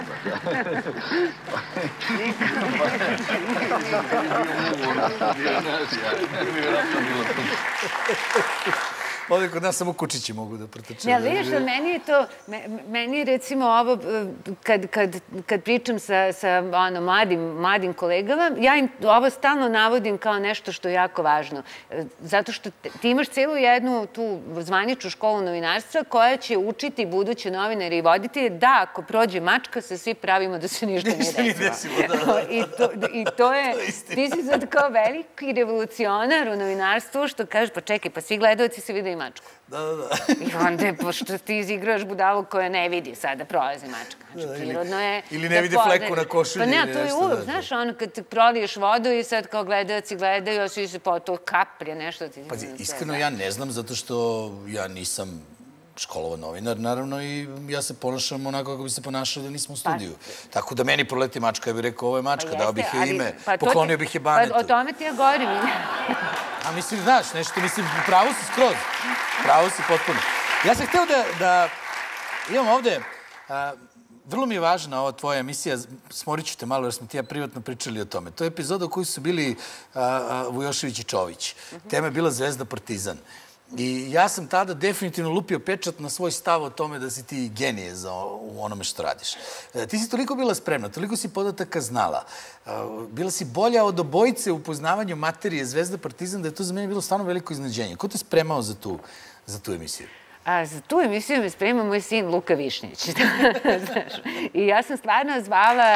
Ovdje kod nas samo kučići mogu da protrče. Ne, ali vidiš da meni je to, meni je recimo ovo, kad pričam sa mladim kolegama, ja im ovo stalno navodim kao nešto što je jako važno. Zato što ti imaš celu jednu tu zvaničnu školu novinarstva koja će učiti buduće novinare i voditelje da ako prođe mačka se svi pravimo da se ništa ne desilo. I to je, ti si sad kao veliki revolucionar u novinarstvu što kažeš, pa čekaj, pa svi gledalci se vide i mačku. Da, da, da. I onda, pošto ti izigraš budalu koja ne vidi sada prolazi mačka. Znači, prirodno je... Ili ne vidi fleku na košulji. Pa ne, to je uvijek, znaš, ono kad proliješ vodu i sad kao gledalci gledaju, a svi se po to kaplje, nešto ti... Pa iskreno ja ne znam, zato što ja nisam školovan novinar, naravno, i ja se ponašam onako kako bi se ponašao da nismo u studiju. Tako da meni proleti mačka, ja bih rekao, ovo je mačka, dao bih je ime, poklonio bih je Banetu. Pa o tome ti ja govorim. A mislim, znaš, nešto, mislim, pravo si skroz. Pravo si potpuno. Ja sam hteo da imam ovde, vrlo mi je važna ova tvoja emisija, smorit ću te malo jer smo ti ja privatno pričali o tome. To je epizoda u kojoj su bili Vujošević i Čović. Tema je bila Zvezda Partizan. I ja sam tada definitivno lupio pečat na svoj stav o tome da si ti genije u onome što radiš. Ti si toliko bila spremna, toliko si podataka znala. Bila si bolja od obojice u poznavanju materije Zvezda Partizan, da je to za mene bilo stvarno veliko iznenađenje. Ko te spremao za tu emisiju? A za tu emisiju me sprema moj sin Luka Višnjić. I ja sam stvarno zvala...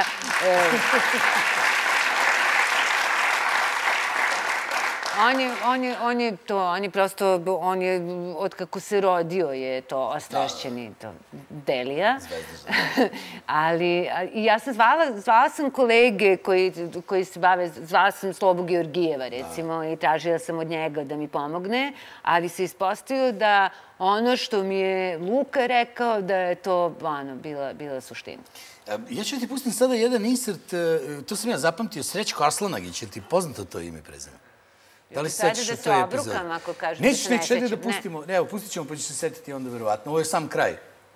On je to, on je prosto, on je, od kako se rodio je to ostrašćeni Delija. Ali ja sam zvala, zvala sam kolege koji se bave, zvala sam Slobu Georgijeva recimo i tražila sam od njega da mi pomogne, ali se ispostavio da ono što mi je Luka rekao da je to bila suština. Ja ću ti pustim sada jedan insert, to sam ja zapamtio, Srećko Arslanagić, je ti poznato to ime i prezime? Da li se sećaš u toj epizodi? Sada da se obrukam ako kažem da se ne sećam. Nećeš, da pustimo. Ne, evo, pustit ćemo pa ćeš se setiti onda verovatno. Ovo je sam kraj.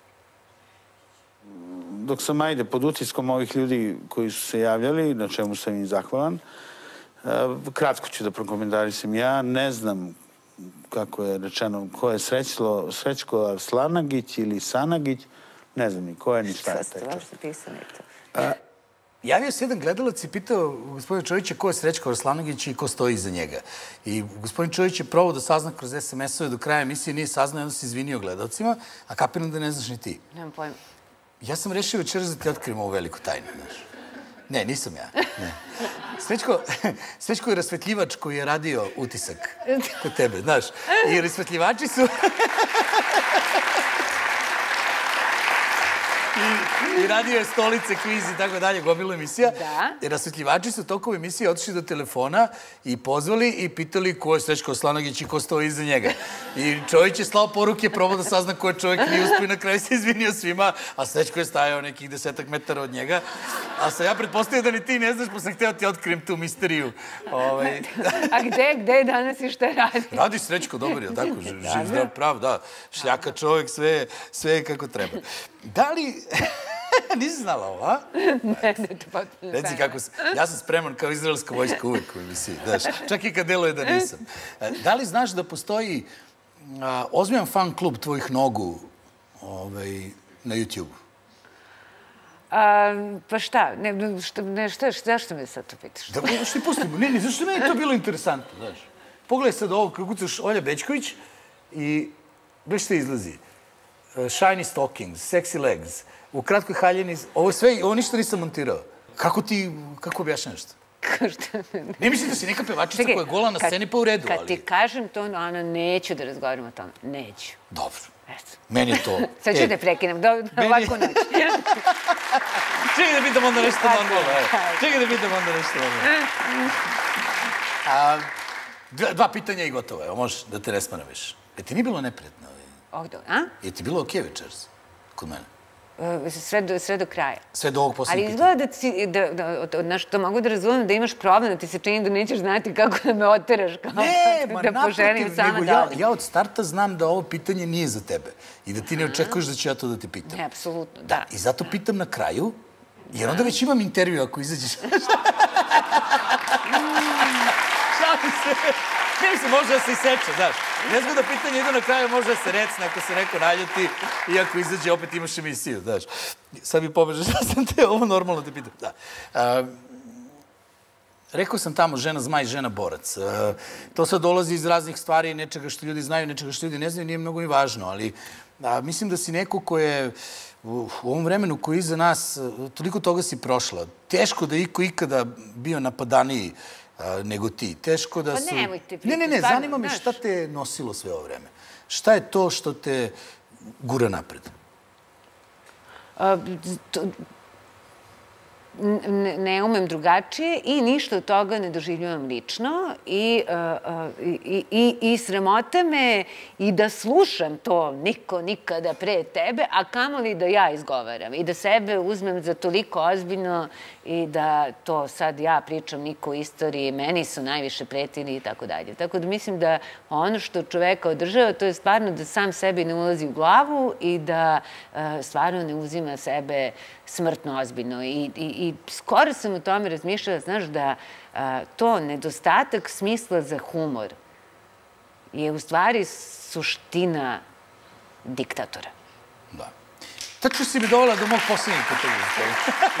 Dok sam, ajde, pod utiskom ovih ljudi koji su se javljali, na čemu sam im zahvalan, kratko ću da prokomentarisam. Ja ne znam kako je rečeno, ko je Srećko Arslanagić ili Sanagić, ne znam ni ko je, ni šta je taj čovjek. Javio se jedan gledalac i pitao gospodina Čovića ko je Srećko Arslanagić i ko stoji iza njega. I gospodin Čović je probao da sazna kroz es em es-ove do kraja emisije, nije saznao i onda se izvinio gledalcima, a kapiram da ne znaš ni ti. Nemam pojma. Ja sam rešio večeras da ti otkrijem ovu veliku tajnu, znaš. Ne, nisam ja. Srećko je rasvetljivač koji je radio Utisak kod tebe, znaš. I rasvetljivači su... I radio je Stolice, kviz i tako dalje, gomilu emisija. Da. I rasvetljivači su tokom emisije otišli do telefona i pozvali i pitali ko je Srećko Slanogić i ko stoji iza njega. I čovjek je slao poruke, probao da sazna ko je čovjek, nije uspio, na kraju se izvinio svima, a Srećko je stajao nekih desetak metara od njega. A sam ja pretpostavio da ni ti ne znaš, pa sam hteo ti otkrijem tu misteriju. Ovaj... A gde, gde je danas i šta radi? Radi Srećko, dobar je, tako, živ, zdrav, prav, da. Šljaka čovjek, sve, sve je kako treba. Da li... Nisi znala ovo, a? Ne, ne, to potpuno. Reci kako sam... Ja sam spreman kao izraelska vojska uvek u emisiji, znaš. Čak i kad deluje da nisam. Da li znaš da postoji a, ozbiljan fan klub tvojih nogu ovaj, na YouTube-u? A, pa šta? Ne, šta, ne, šta, šta, zašto me sad to pitaš? Da, što ti pustimo? Ne, ne, zašto meni je to bilo interesantno, znaš. Pogledaj sad ovo, kako kucaš Olja Bećković i gledaj što izlazi. Shiny stockings, sexy legs, u kratkoj haljini, ovo sve, ovo ništa nisam montirao. Kako ti, kako objašnjaš to? Ne mislim da si neka pevačica koja je gola na sceni pa u redu, ali... Kad ti kažem to, Ana, neću da razgovaram o tome. Neću. Dobro. Meni je to... Sad ću da prekinem, ovako noć. Čekaj da pitam onda nešto normalno. Čekaj da pitam onda nešto normalno. Dva pitanja i gotovo, evo, možeš da te ne smaram više. Je ti nije bilo neprijatno? Ovdje, a? Je ti bilo okej večeras kod mene? Sve do kraja. Sve do ovog posljednjeg pitanja. Ali izgleda da ti, znaš, to mogu da razumem da imaš problem, da ti se čini da nećeš znati kako da me oteraš, kao da poželim sama dalje. Ja od starta znam da ovo pitanje nije za tebe i da ti ne očekuješ da ću ja to da te pitam. Ne, apsolutno, da. I zato pitam na kraju, jer onda već imam intervju ako izađeš. Šalim se. Ne mislim, može da se iseče, znaš. Nezgodno pitanje idu na kraju, može da se recne ako se neko naljuti i ako izađe, opet imaš emisiju, znaš. Sad mi pobežeš, ja sam te ovo normalno te pitam. Da. Rekao sam tamo žena zmaj, žena borac. To sad dolazi iz raznih stvari, nečega što ljudi znaju, nečega što ljudi ne znaju, nije mnogo ni važno, ali mislim da si neko ko je u ovom vremenu koji je iza nas, toliko toga si prošla. Teško da iko ikada bio napadaniji nego ti. Teško da su... Pa nemoj te Ne, ne, ne, zanima me šta te je nosilo sve ovo vreme. Šta je to što te gura napred? Ne umem drugačije i ništa od toga ne doživljavam lično i sramota me i da slušam to niko nikada pre tebe, a kamoli da ja izgovaram i da sebe uzmem za toliko ozbiljno i da to sad ja pričam niko u istoriji, meni su najviše pretili i tako dalje. Tako da mislim da ono što čoveka održava, to je stvarno da sam sebi ne ulazi u glavu i da stvarno ne uzima sebe smrtno ozbiljno. I skoro sam o tome razmišljala, znaš, da to nedostatak smisla za humor je u stvari suština diktatora. Da. Tačno si mi dovoljala do mog posljednjeg pitanja.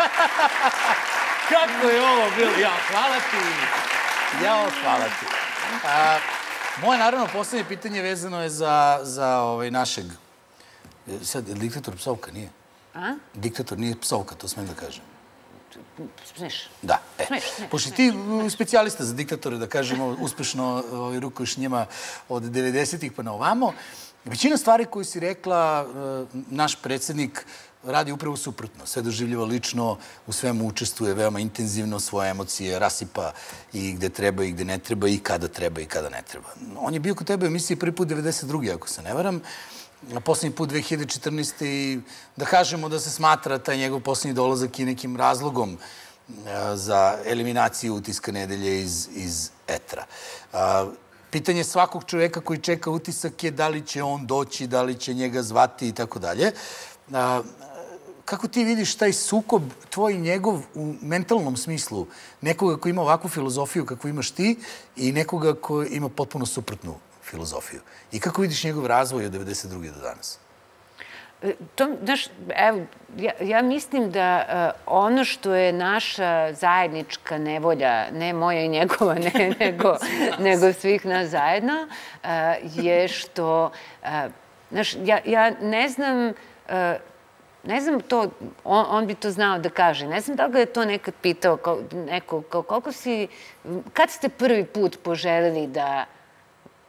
Kako je ovo bilo? Ja, hvala ti. Ja, hvala ti. Moje, naravno, posljednje pitanje vezano je za našeg... Sad, je li diktator psovka? Nije. A? Diktator nije psovka, to smijem da kažem. Smiješ? Da. Pošto ti specijalista za diktatore, da kažemo, uspešno rukuješ njima od devedesetih pa na ovamo, većina stvari koju si rekla, naš predsjednik radi upravo suprotno. Sve doživljava lično, u svemu učestvuje veoma intenzivno, svoje emocije rasipa i gde treba i gde ne treba i kada treba i kada ne treba. On je bio kod tebe u emisiji prvi put devedeset druge ako se ne varam, poslednji put dve hiljade četrnaeste. i da kažemo da se smatra taj njegov poslednji dolazak i nekim razlogom za eliminaciju utiska nedelje iz etra. Pitanje svakog čoveka koji čeka utisak je da li će on doći, da li će njega zvati i tako dalje. Kako ti vidiš taj sukob tvoj i njegov u mentalnom smislu, nekoga koji ima ovakvu filozofiju kakvu imaš ti i nekoga koji ima potpuno suprotnu filozofiju? I kako vidiš njegov razvoj od devedeset druge do danas? To, znaš, evo, ja mislim da ono što je naša zajednička nevolja, ne moja i njegova, ne, nego svih nas zajedno, je što, znaš, ja ne znam, ne znam to, on bi to znao da kaže, ne znam da li ga je to nekad pitao neko, koliko si, kad ste prvi put poželjeli da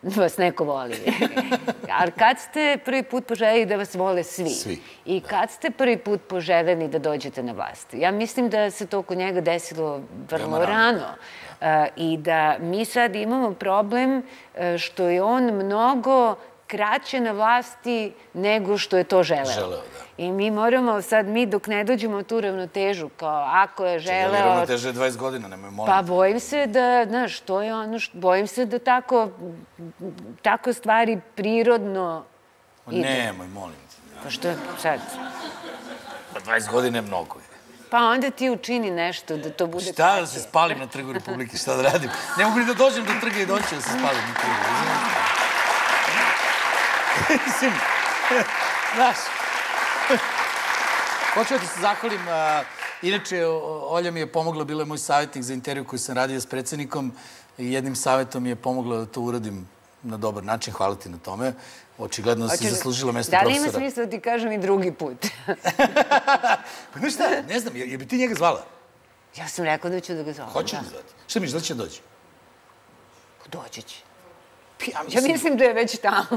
vas neko voli. Ali kad ste prvi put poželjeli da vas vole svi? Svi. I kad ste prvi put poželjeli da dođete na vlast? Ja mislim da se to kod njega desilo vrlo rano. I da mi sad imamo problem što je on mnogo kraće na vlasti nego što je to želeo. Želeo, da. I mi moramo sad, mi dok ne dođemo u tu ravnotežu, kao ako je želeo... Čekaj, ravnoteže je dvadeset godina, nemoj molim. Pa bojim se da, znaš, to je ono što... Bojim se da tako, tako stvari prirodno idu. Nemoj, molim te. Pa što je sad? Pa dvadeset godina je mnogo. Pa onda ti učini nešto da to bude... Šta da se spalim na Trgu Republike, šta da radim? Ne mogu ni da dođem do trga i doći da se spalim na Trgu. Mislim, znaš, hoću da ti se zahvalim. Inače, Olja mi je pomogla, bila je moj savjetnik za intervju koji sam radio s predsjednikom i jednim savjetom mi je pomogla da to uradim na dobar način. Hvala ti na tome. Očigledno da si zaslužila mesto profesora. Da li ima smisla da ti kažem i drugi put? Pa znaš šta, ne znam, je bi ti njega zvala? Ja sam rekao da ću da ga zvala. Hoću da zvati. Šta misliš, da će doći? Doći će. Ja mislim da je već tamo.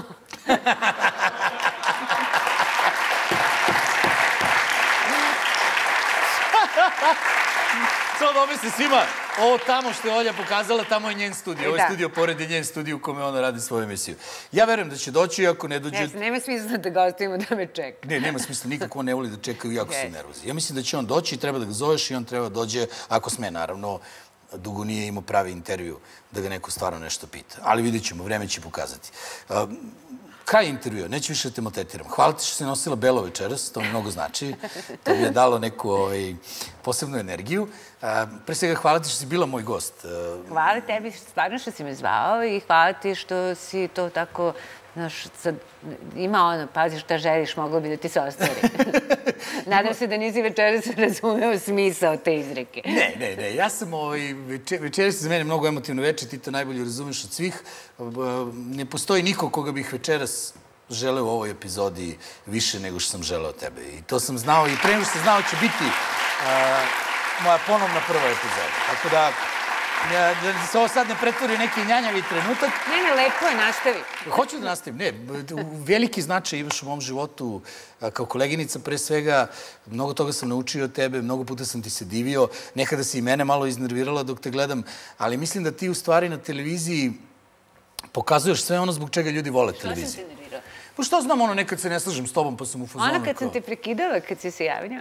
Samo da omisli svima, ovo tamo što je Olja pokazala, tamo je njen studio. Ovo je studio pored je njen studio u kome ona radi svoju emisiju. Ja verujem da će doći, i ako ne dođe... Nema smisla da ga ostavimo da me čeka. Ne, nema smisla, nikako on ne voli da čekaju, jako su nervozi. Ja mislim da će on doći i treba da ga zoveš i on treba dođe, ako sme, naravno, dugo nije imao pravi intervju da ga neko stvarno nešto pita. Ali vidjet ćemo, vreme će pokazati. Kraj intervjua, neću više da te motetiram. Hvala ti što si nosila belo večeras, to mi mnogo znači. To mi je dalo neku posebnu energiju. Pre svega, hvala ti što si bila moj gost. Hvala tebi stvarno što si me zvao i hvala ti što si to tako... Znaš, sad ima ono, pazi šta želiš, moglo bi da ti se ostvari. Nadam se da nisi večeras razumeo smisao te izreke. Ne, ne, ne, ja sam večeras za mene mnogo emotivno večer, ti to najbolje razumeš od svih. Ne postoji niko koga bih večeras želeo u ovoj epizodi više nego što sam želeo tebe. I to sam znao i pre nego što sam znao će biti moja ponovna prva epizoda. Tako da... Da se ovo sad ne pretvori neki njanjavi trenutak. Ne, ne, lepo je, nastavi. Hoću da nastavim, ne. Veliki značaj imaš u mom životu kao koleginica, pre svega. Mnogo toga sam naučio od tebe, mnogo puta sam ti se divio. Nekada si i mene malo iznervirala dok te gledam, ali mislim da ti u stvari na televiziji pokazuješ sve ono zbog čega ljudi vole televiziju. Što sam te nervirao? Pa što znam, ono, nekad se ne slažem s tobom, pa sam u fazonu. Ono kad sam te prekidala, kad si se javljao.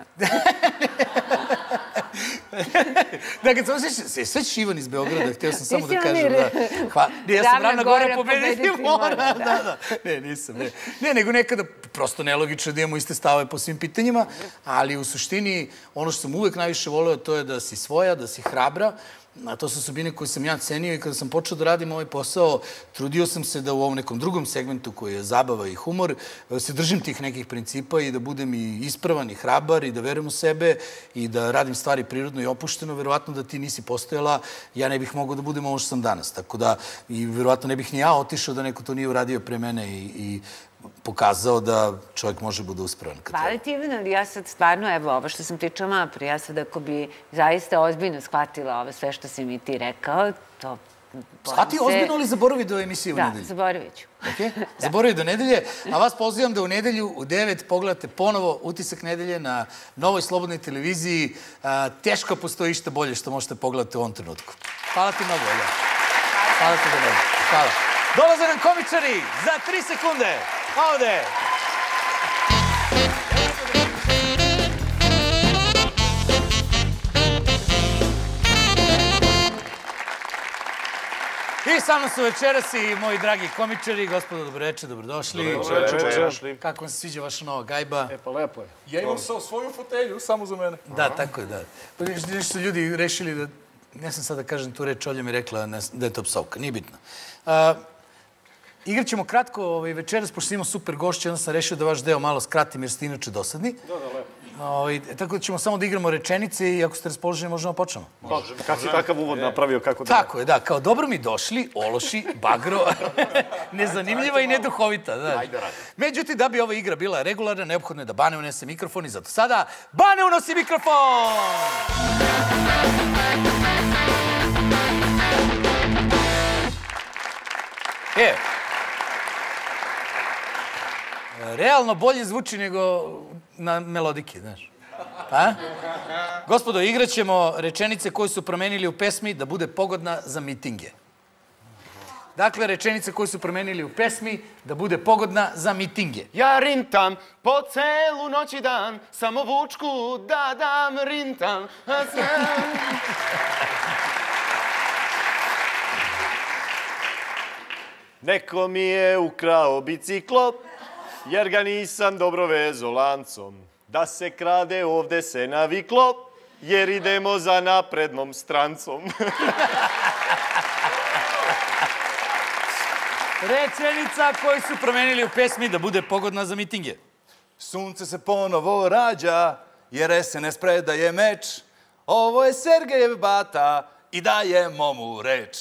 Da, kad sam se sveći Ivan iz Beograda, htio sam samo da kažem da... Ja sam Ravna Gora pobediti mora. Da, da. Ne, nisam, ne. Ne, nego nekada prosto nelogično da imamo iste stave po svim pitanjima, ali u suštini ono što sam uvek najviše voleo to je da si svoja, da si hrabra. A to su osobine koje sam ja cenio i kada sam počeo da radim ovaj posao, trudio sam se da u ovom nekom drugom segmentu koji je zabava i humor, se držim tih nekih principa i da budem i ispravan i hrabar i da verujem u sebe i da radim stvari prirodno i opušteno. Verovatno da ti nisi postojala, ja ne bih mogao da budem ovo što sam danas. Tako da, i verovatno ne bih ni ja otišao da neko to nije uradio pre mene i pokazao da čovjek može bude uspravan. Hvala ti, Ivana, ali ja sad stvarno, evo, ovo što sam pričala malo prije, ja sad ako bi zaista ozbiljno shvatila ovo sve što si mi ti rekao, to... Shvati ozbiljno ili zaboravi do emisije u nedelju? Da, zaboravit ću. Zaboravi do nedelje, a vas pozivam da u nedelju u devet pogledate ponovo Utisak nedelje na Novoj slobodnoj televiziji. Teško postoji išta bolje što možete pogledati u ovom trenutku. Hvala ti mnogo, Olja. Hvala ti da ne. Hvala. Dolaze nam komičari za tri sekunde. Ovde! I sa mnom su večeras i moji dragi komičari. Gospodo, dobroveče, dobrodošli. Dobroveče. Kako vam se sviđa vaša nova gajba? E pa lepo je. Ja imam svoju fotelju, samo za mene. Da, tako je, da. Pa nešto su ljudi rešili da... Ne sam sad da kažem tu reč, Olja mi rekla da je to psovka. Nije bitno. Igrat ćemo kratko večeras, pošto imamo super gošće, onda sam rešio da vaš deo malo skratim jer ste inače dosadni. Da, da, lepo. Tako da ćemo samo da igramo rečenice i ako ste raspoloženi možemo počnemo. Možemo. Kad si takav uvod napravio, kako da... Tako je, da. Kao dobro mi došli, ološi, bagro, nezanimljiva i neduhovita. Ajde, radi. Međutim, da bi ova igra bila regularna, neophodno je da Bane unese mikrofon i zato sada Bane unosi mikrofon! E, realno bolje zvuči nego na melodike, znaš. A? Gospodo, igraćemo rečenice koje su promenili u pesmi da bude pogodna za mitinge. Dakle, rečenice koje su promenili u pesmi da bude pogodna za mitinge. Ja rintam po celu noć i dan, samo vučku da dam rintam. Neko mi je ukrao biciklo, jer ga nisam dobro vezo lancom. Da se krade ovde se naviklo, jer idemo za naprednom strancom. Rečenica koju su promenili u pesmi da bude pogodna za mitinge. Sunce se ponovo rađa, jer es en es predaje meč. Ovo je Sergejev bata i dajemo mu reč.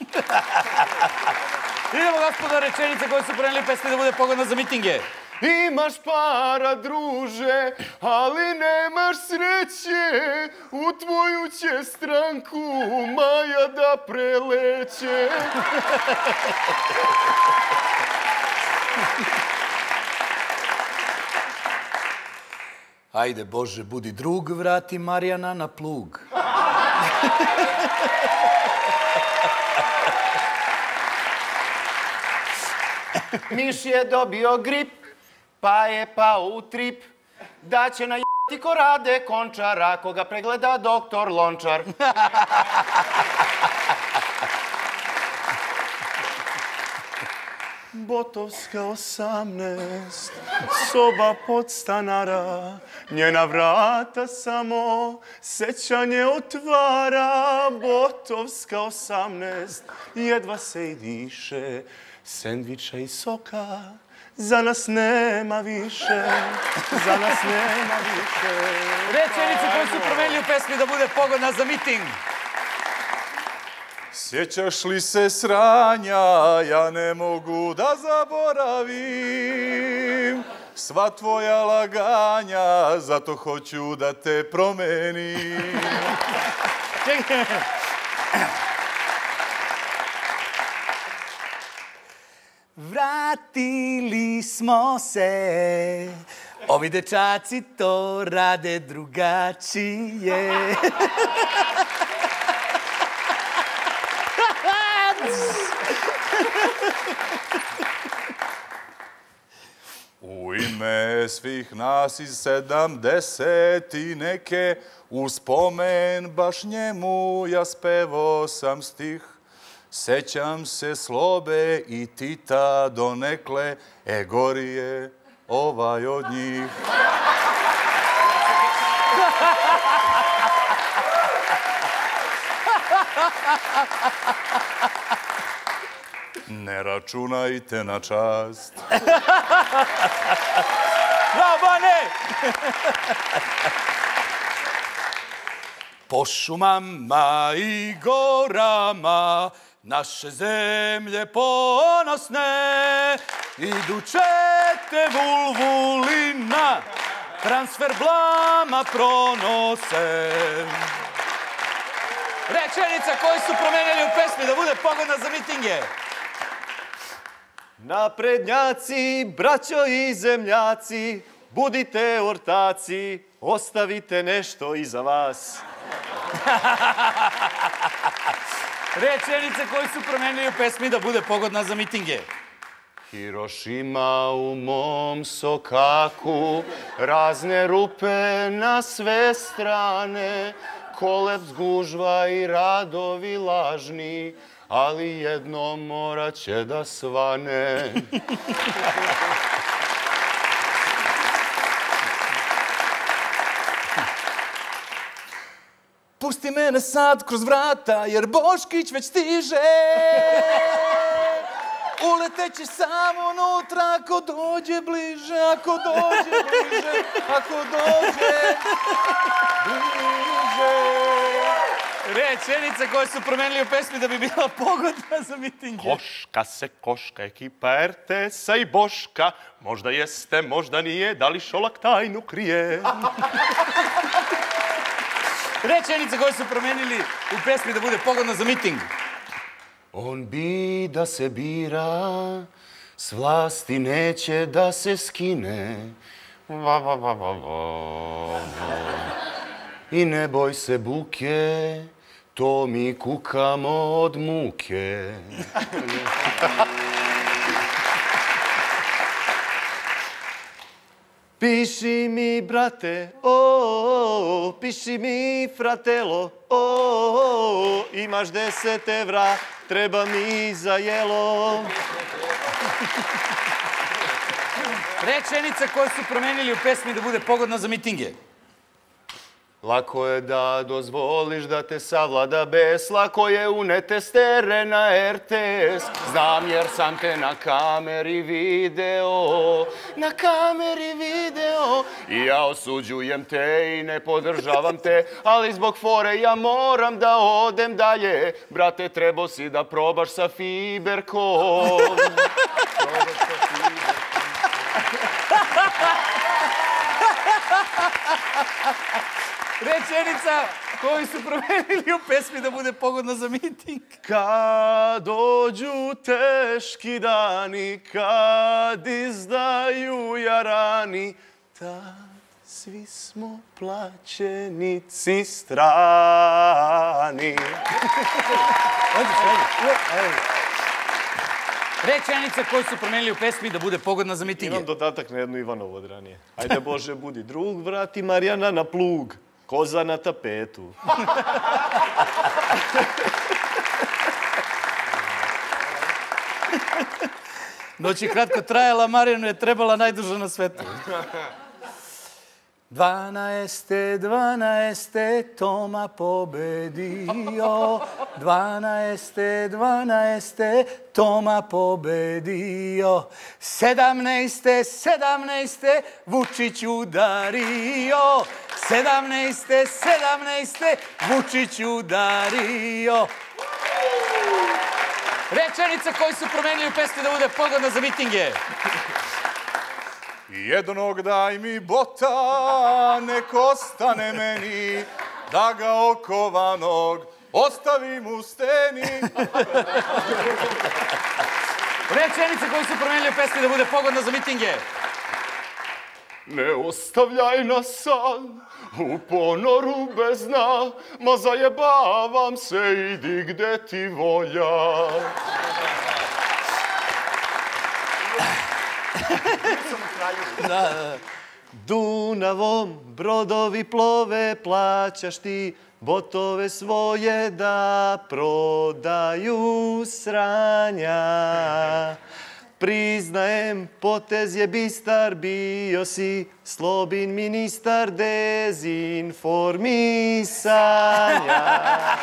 Idemo, gospodo, rečenice koje su promenili u pesmi da bude pogodna za mitinge. Imaš para, druže, ali nemaš sreće. U tvoju će stranku Maja da preleće. Ajde, Bože, budi drug, vrati Marijana na plug. Miš je dobio grip, pa je pao u trip, da će na j**ti ko Rade Končar, ako ga pregleda doktor Lončar. Botovska osamnaest, soba podstanara, njena vrata samo sećanje otvara. Botovska osamnaest, jedva se i diše, sendviča i soka za nas nema više, za nas nema više. Rečenice koje su promenili u pesmi da bude pogodna za miting. Sjećaš li se sranja, ja ne mogu da zaboravim sva tvoja laganja, zato hoću da te promenim. Vratili smo se, ovi dečaci to rade drugačije. U ime svih nas iz sedamdeset i neke, u spomen baš njemu ja spevo sam stih. Sećam se Slobe i Tita donekle, e gori je ovaj od njih. Ne računajte na čast. Bravo, Bane! Po šumama i gorama naše zemlje ponosne idu čete Vulvulina, transfer blama pronose. Rečenica koju su promenili u pesmi da bude pogodna za mitinge. Naprednjaci, braćo i zemljaci, budite ortaci, ostavite nešto iza vas. Rečenice koje su promenili u pesmi da bude pogodna za mitinge. Hirošima u mom sokaku, razne rupe na sve strane, kolaps, gužva i radovi lažni, ali jednom morat će da svane. Pusti mene sad kroz vrata, jer Boškić već stiže. Uleteće samo unutra ako dođe bliže, ako dođe bliže, ako dođe bliže. Rečenice koje su promenili u pesmi da bi bila pogodna za mitinge. Koška se koška, ekipa er te es-a i Boška. Možda jeste, možda nije, da li Šolak tajnu krije? Rečenice koje su promenili u pesmi da bude pogodna za miting. On bi da se bira, s vlasti neće da se skine. Va, va, va, va, va. I ne boj se buke, to mi kukamo od muke. Piši mi, brate, o, piši mi, fratelo, o, imaš deset evra, treba mi za jelo. Rečenice koje su promenili u pesmi da bude pogodna za mitinge. Lako je da dozvoliš da te savlada bes, lako je unete stere na er te es. Znam jer sam te na kameri video, na kameri video. I ja osuđujem te i ne podržavam te, ali zbog fore ja moram da odem dalje. Brate, trebao si da probaš sa fiberkom. Probaš sa fiberkom. Rečenica koju su promenili u pesmi da bude pogodna za miting. Kad dođu teški dani, kad izdaju jarani, tad svi smo plaćenici strani. Rečenice koje su promenili u pesmi da bude pogodna za mitinge. Imam dodatak na jednu Ivanovu od ranije. Ajde Bože, budi drug, vrati Marijana na plug. Koza na tapetu. Noć je kratko trajala, Marijanu je trebala najduža na svetu. Dvanaeste, dvanaeste, Toma pobedio. Dvanaeste, dvanaeste, Toma pobedio. Sedamnaeste, sedamnaeste, Vučić udario. Sedamnaeste, sedamnaeste, Vučić udario. Rečenice koje su promenili u pesmi da bude pogodna za mitinge. Jednog daj mi bota, nek ostane meni, da ga okovanog ostavim u steni. Rečenice koje su promenili u pesmi da bude pogodna za mitinge. Ne ostavljaj nas sam u ponoru bez dna, ma zajebavam se, idi gde ti volja. Dunavom brodovi plove, plaćaš ti botove svoje da prodaju sranja. Priznajem, potez je bistar, bio si Slobin ministar dezinformisanja.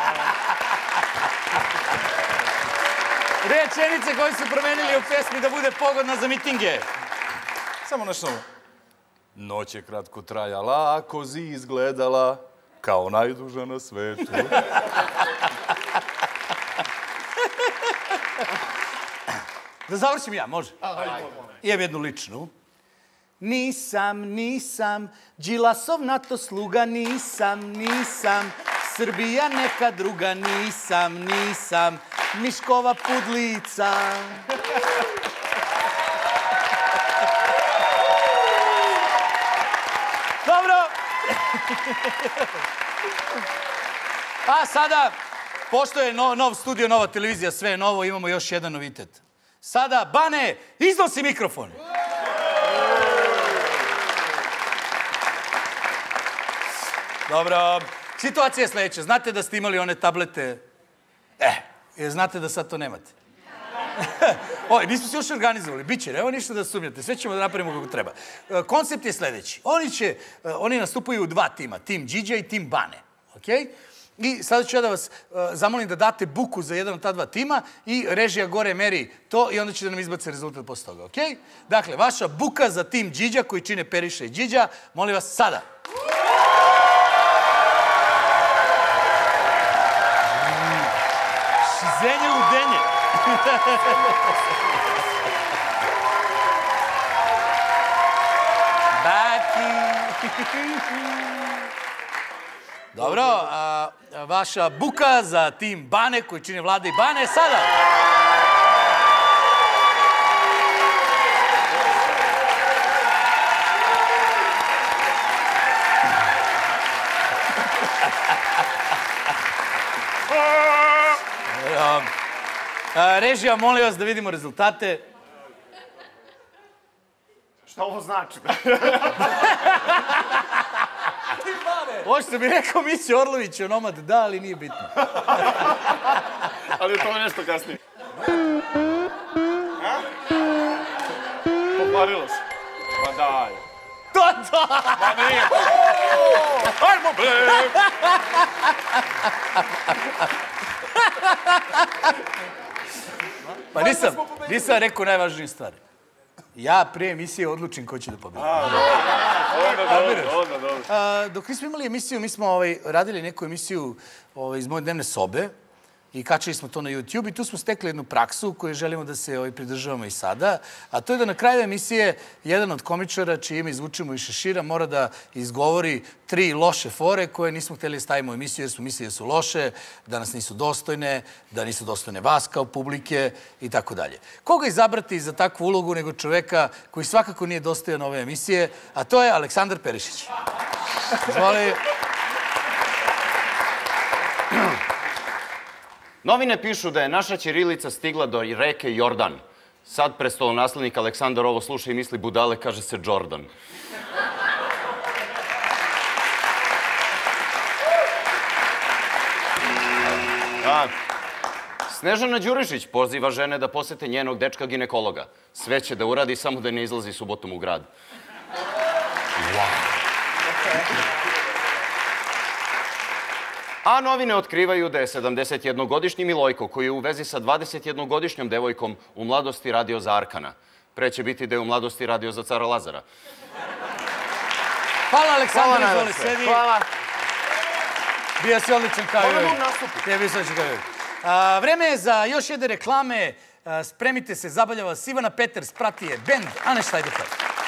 Rečenice koje su promenili u pesmi da bude pogodna za mitinge. Samo nešto. Noć je kratko trajala, a kozi izgledala kao najduža na svetu. Da završim ja, može? Imam jednu ličnu. Nisam, nisam, Đilasov NATO sluga, nisam, nisam, Srbija neka druga, nisam, nisam, Miškova pudlica. Dobro. A sada, pošto je no, nov studio, nova televizija, sve je novo, imamo još jedan novitet. Sada, Bane, iznosi mikrofon. Dobro, situacija je sledeća. Znate da ste imali one tablete? Eh, znate da sad to nemate. Oj, nismo se još organizovali, bit će, evo ništa da sumnjate, sve ćemo da napravimo kako treba. Koncept je sledeći. Oni će, oni nastupaju u dva tima, tim Điđa i tim Bane, okej? I sada ću ja da vas zamolim da date buku za jedan od ta dva tima i režija gore meri to i onda će da nam izbace rezultat posle toga, okej? Dakle, vaša buka za tim Điđa koji čine Periša i Điđa, molim vas sada. Šizenje ludenje. Baki. Dobro, a, vaša buka za tim Bane koji čine Vlada i Bane sada. Režija, molim vas da vidimo rezultate. Šta ovo znači? Ovo što bi rekao Mića Orlović, onomad da, ali nije bitno. Ali je to nešto kasnije. Pokvarilo se. Pa daj. To, to! Pa nije to. Ajmo, bre! Pa nisam, nisam rekao najvažnije stvari. Ja prije emisije odlučim ko će da pobedi. Onda dobro, onda dobro. Dok nismo imali emisiju, mi smo radili neku emisiju iz moje dnevne sobe i kačali smo to na YouTube i tu smo stekli jednu praksu koju želimo da se pridržavamo i sada, a to je da na kraju emisije jedan od komičara, čije ime izvučemo iz šešira, mora da izgovori tri loše fore koje nismo htjeli da stavimo u emisiju jer smo mislili da su loše, da nas nisu dostojne, da nisu dostojne vas kao publike i tako dalje. Koga izabrati za takvu ulogu nego čoveka koji svakako nije dostojan ove emisije, a to je Aleksandar Perišić. Izvoli. Novine pišu da je naša ćirilica stigla do reke Jordan. Sad prestolonaslednik Aleksandar ovo sluša i misli budale, kaže se Jordan. Snežana Đurišić poziva žene da posete njenog dečka ginekologa. Sve će da uradi, samo da ne izlazi subotom u grad. A novine otkrivaju da je sedamdesetjednogodišnji Milojko, koji je u vezi sa dvadesetjednogodišnjom devojkom u mladosti radio za Arkana. Pre će biti da je u mladosti radio za cara Lazara. Hvala Aleksandar, izvoli sedi. Hvala. Bio si odličan kao i uvijek. Bio si odličan kao i uvijek. Vreme je za još jedne reklame. Spremite se, zabavlja vas Ivana Peters, prati je bend Ane Štajbekar.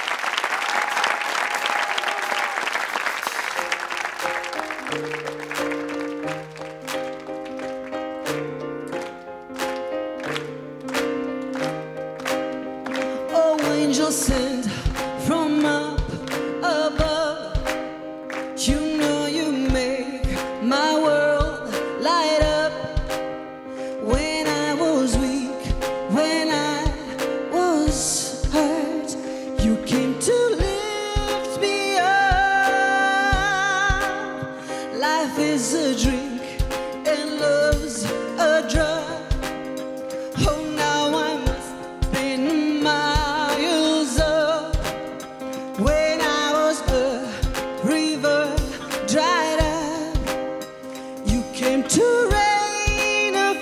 Sent from up above, you know you make my world light up. When I was weak, when I was hurt, you came to lift me up. Life is a drink and love's a drug. Oh, now I must spend my when I was a river dried up, you came to rain a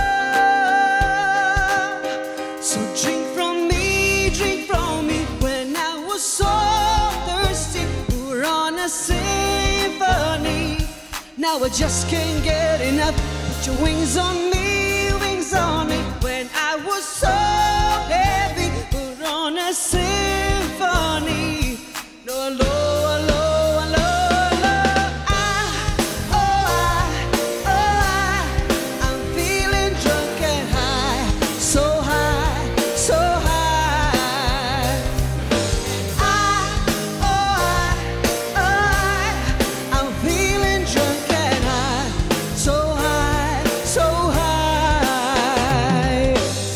flood. So drink from me, drink from me. When I was so thirsty, we were on a symphony. Now I just can't get enough. Put your wings on me, wings on me. When I was so heavy, we were on a symphony. No, low, low, low, low. I, oh, I, oh, I, I'm feeling drunk and high, so high, so high. I, oh, I, oh, I, I'm feeling drunk and high, so high, so high.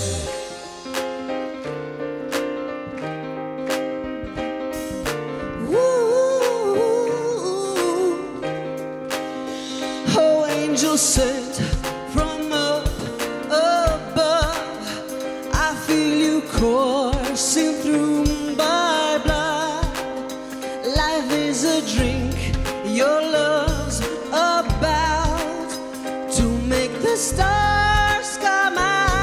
Oh, angel sent from up above, I feel you coursing through my blood. Life is a drink, your love's about to make the stars come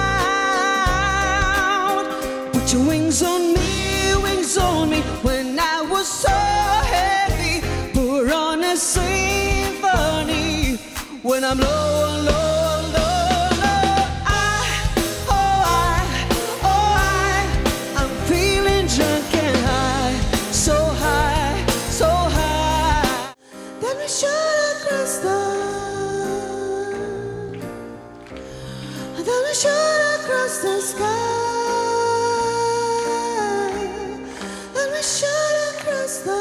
out. Put your wings on me, wings on me. When I was so heavy, pour on a symphony. When I'm low, low, low, low, I, oh, I, oh, I, I'm feeling drunk and high, so high, so high. Then we shot across the, then we shot across the sky. Then we shot across the.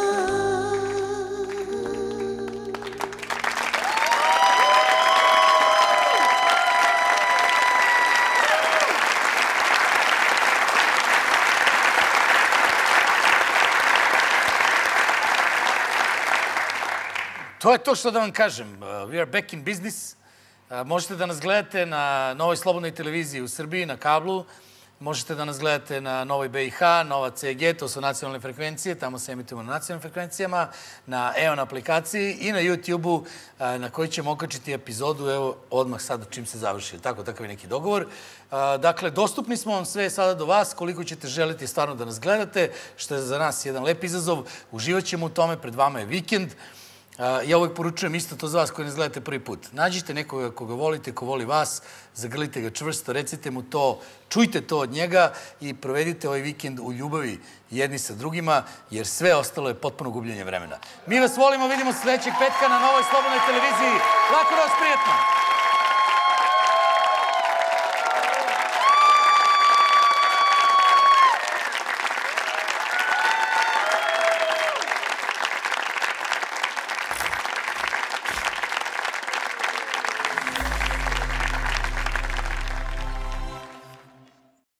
to je to što da vam kažem. We are back in business. Možete da nas gledate na Novoj slobodnoj televiziji u Srbiji, na kablu. Možete da nas gledate na Novoj B i H, Nova C G, to su nacionalne frekvencije, tamo se emitujemo na nacionalnim frekvencijama, na E O N aplikaciji i na YouTube-u na koji ćemo okačiti epizodu, evo, odmah sad čim se završi. Tako, takav je neki dogovor. Dakle, dostupni smo vam sve sada do vas, koliko ćete želiti stvarno da nas gledate, što je za nas jedan lep izazov. Uživat ćemo u tome, pred vama je vikend. Ja uvek poručujem isto to za vas koji ne gledate prvi put. Nađite nekoga koga volite, ko voli vas, zagrlite ga čvrsto, recite mu to, čujte to od njega i provedite ovaj vikend u ljubavi jedni sa drugima, jer sve ostalo je potpuno gubljenje vremena. Mi vas volimo, vidimo se sledećeg petka na Novoj slobodnoj televiziji. Lako noć, prijetno!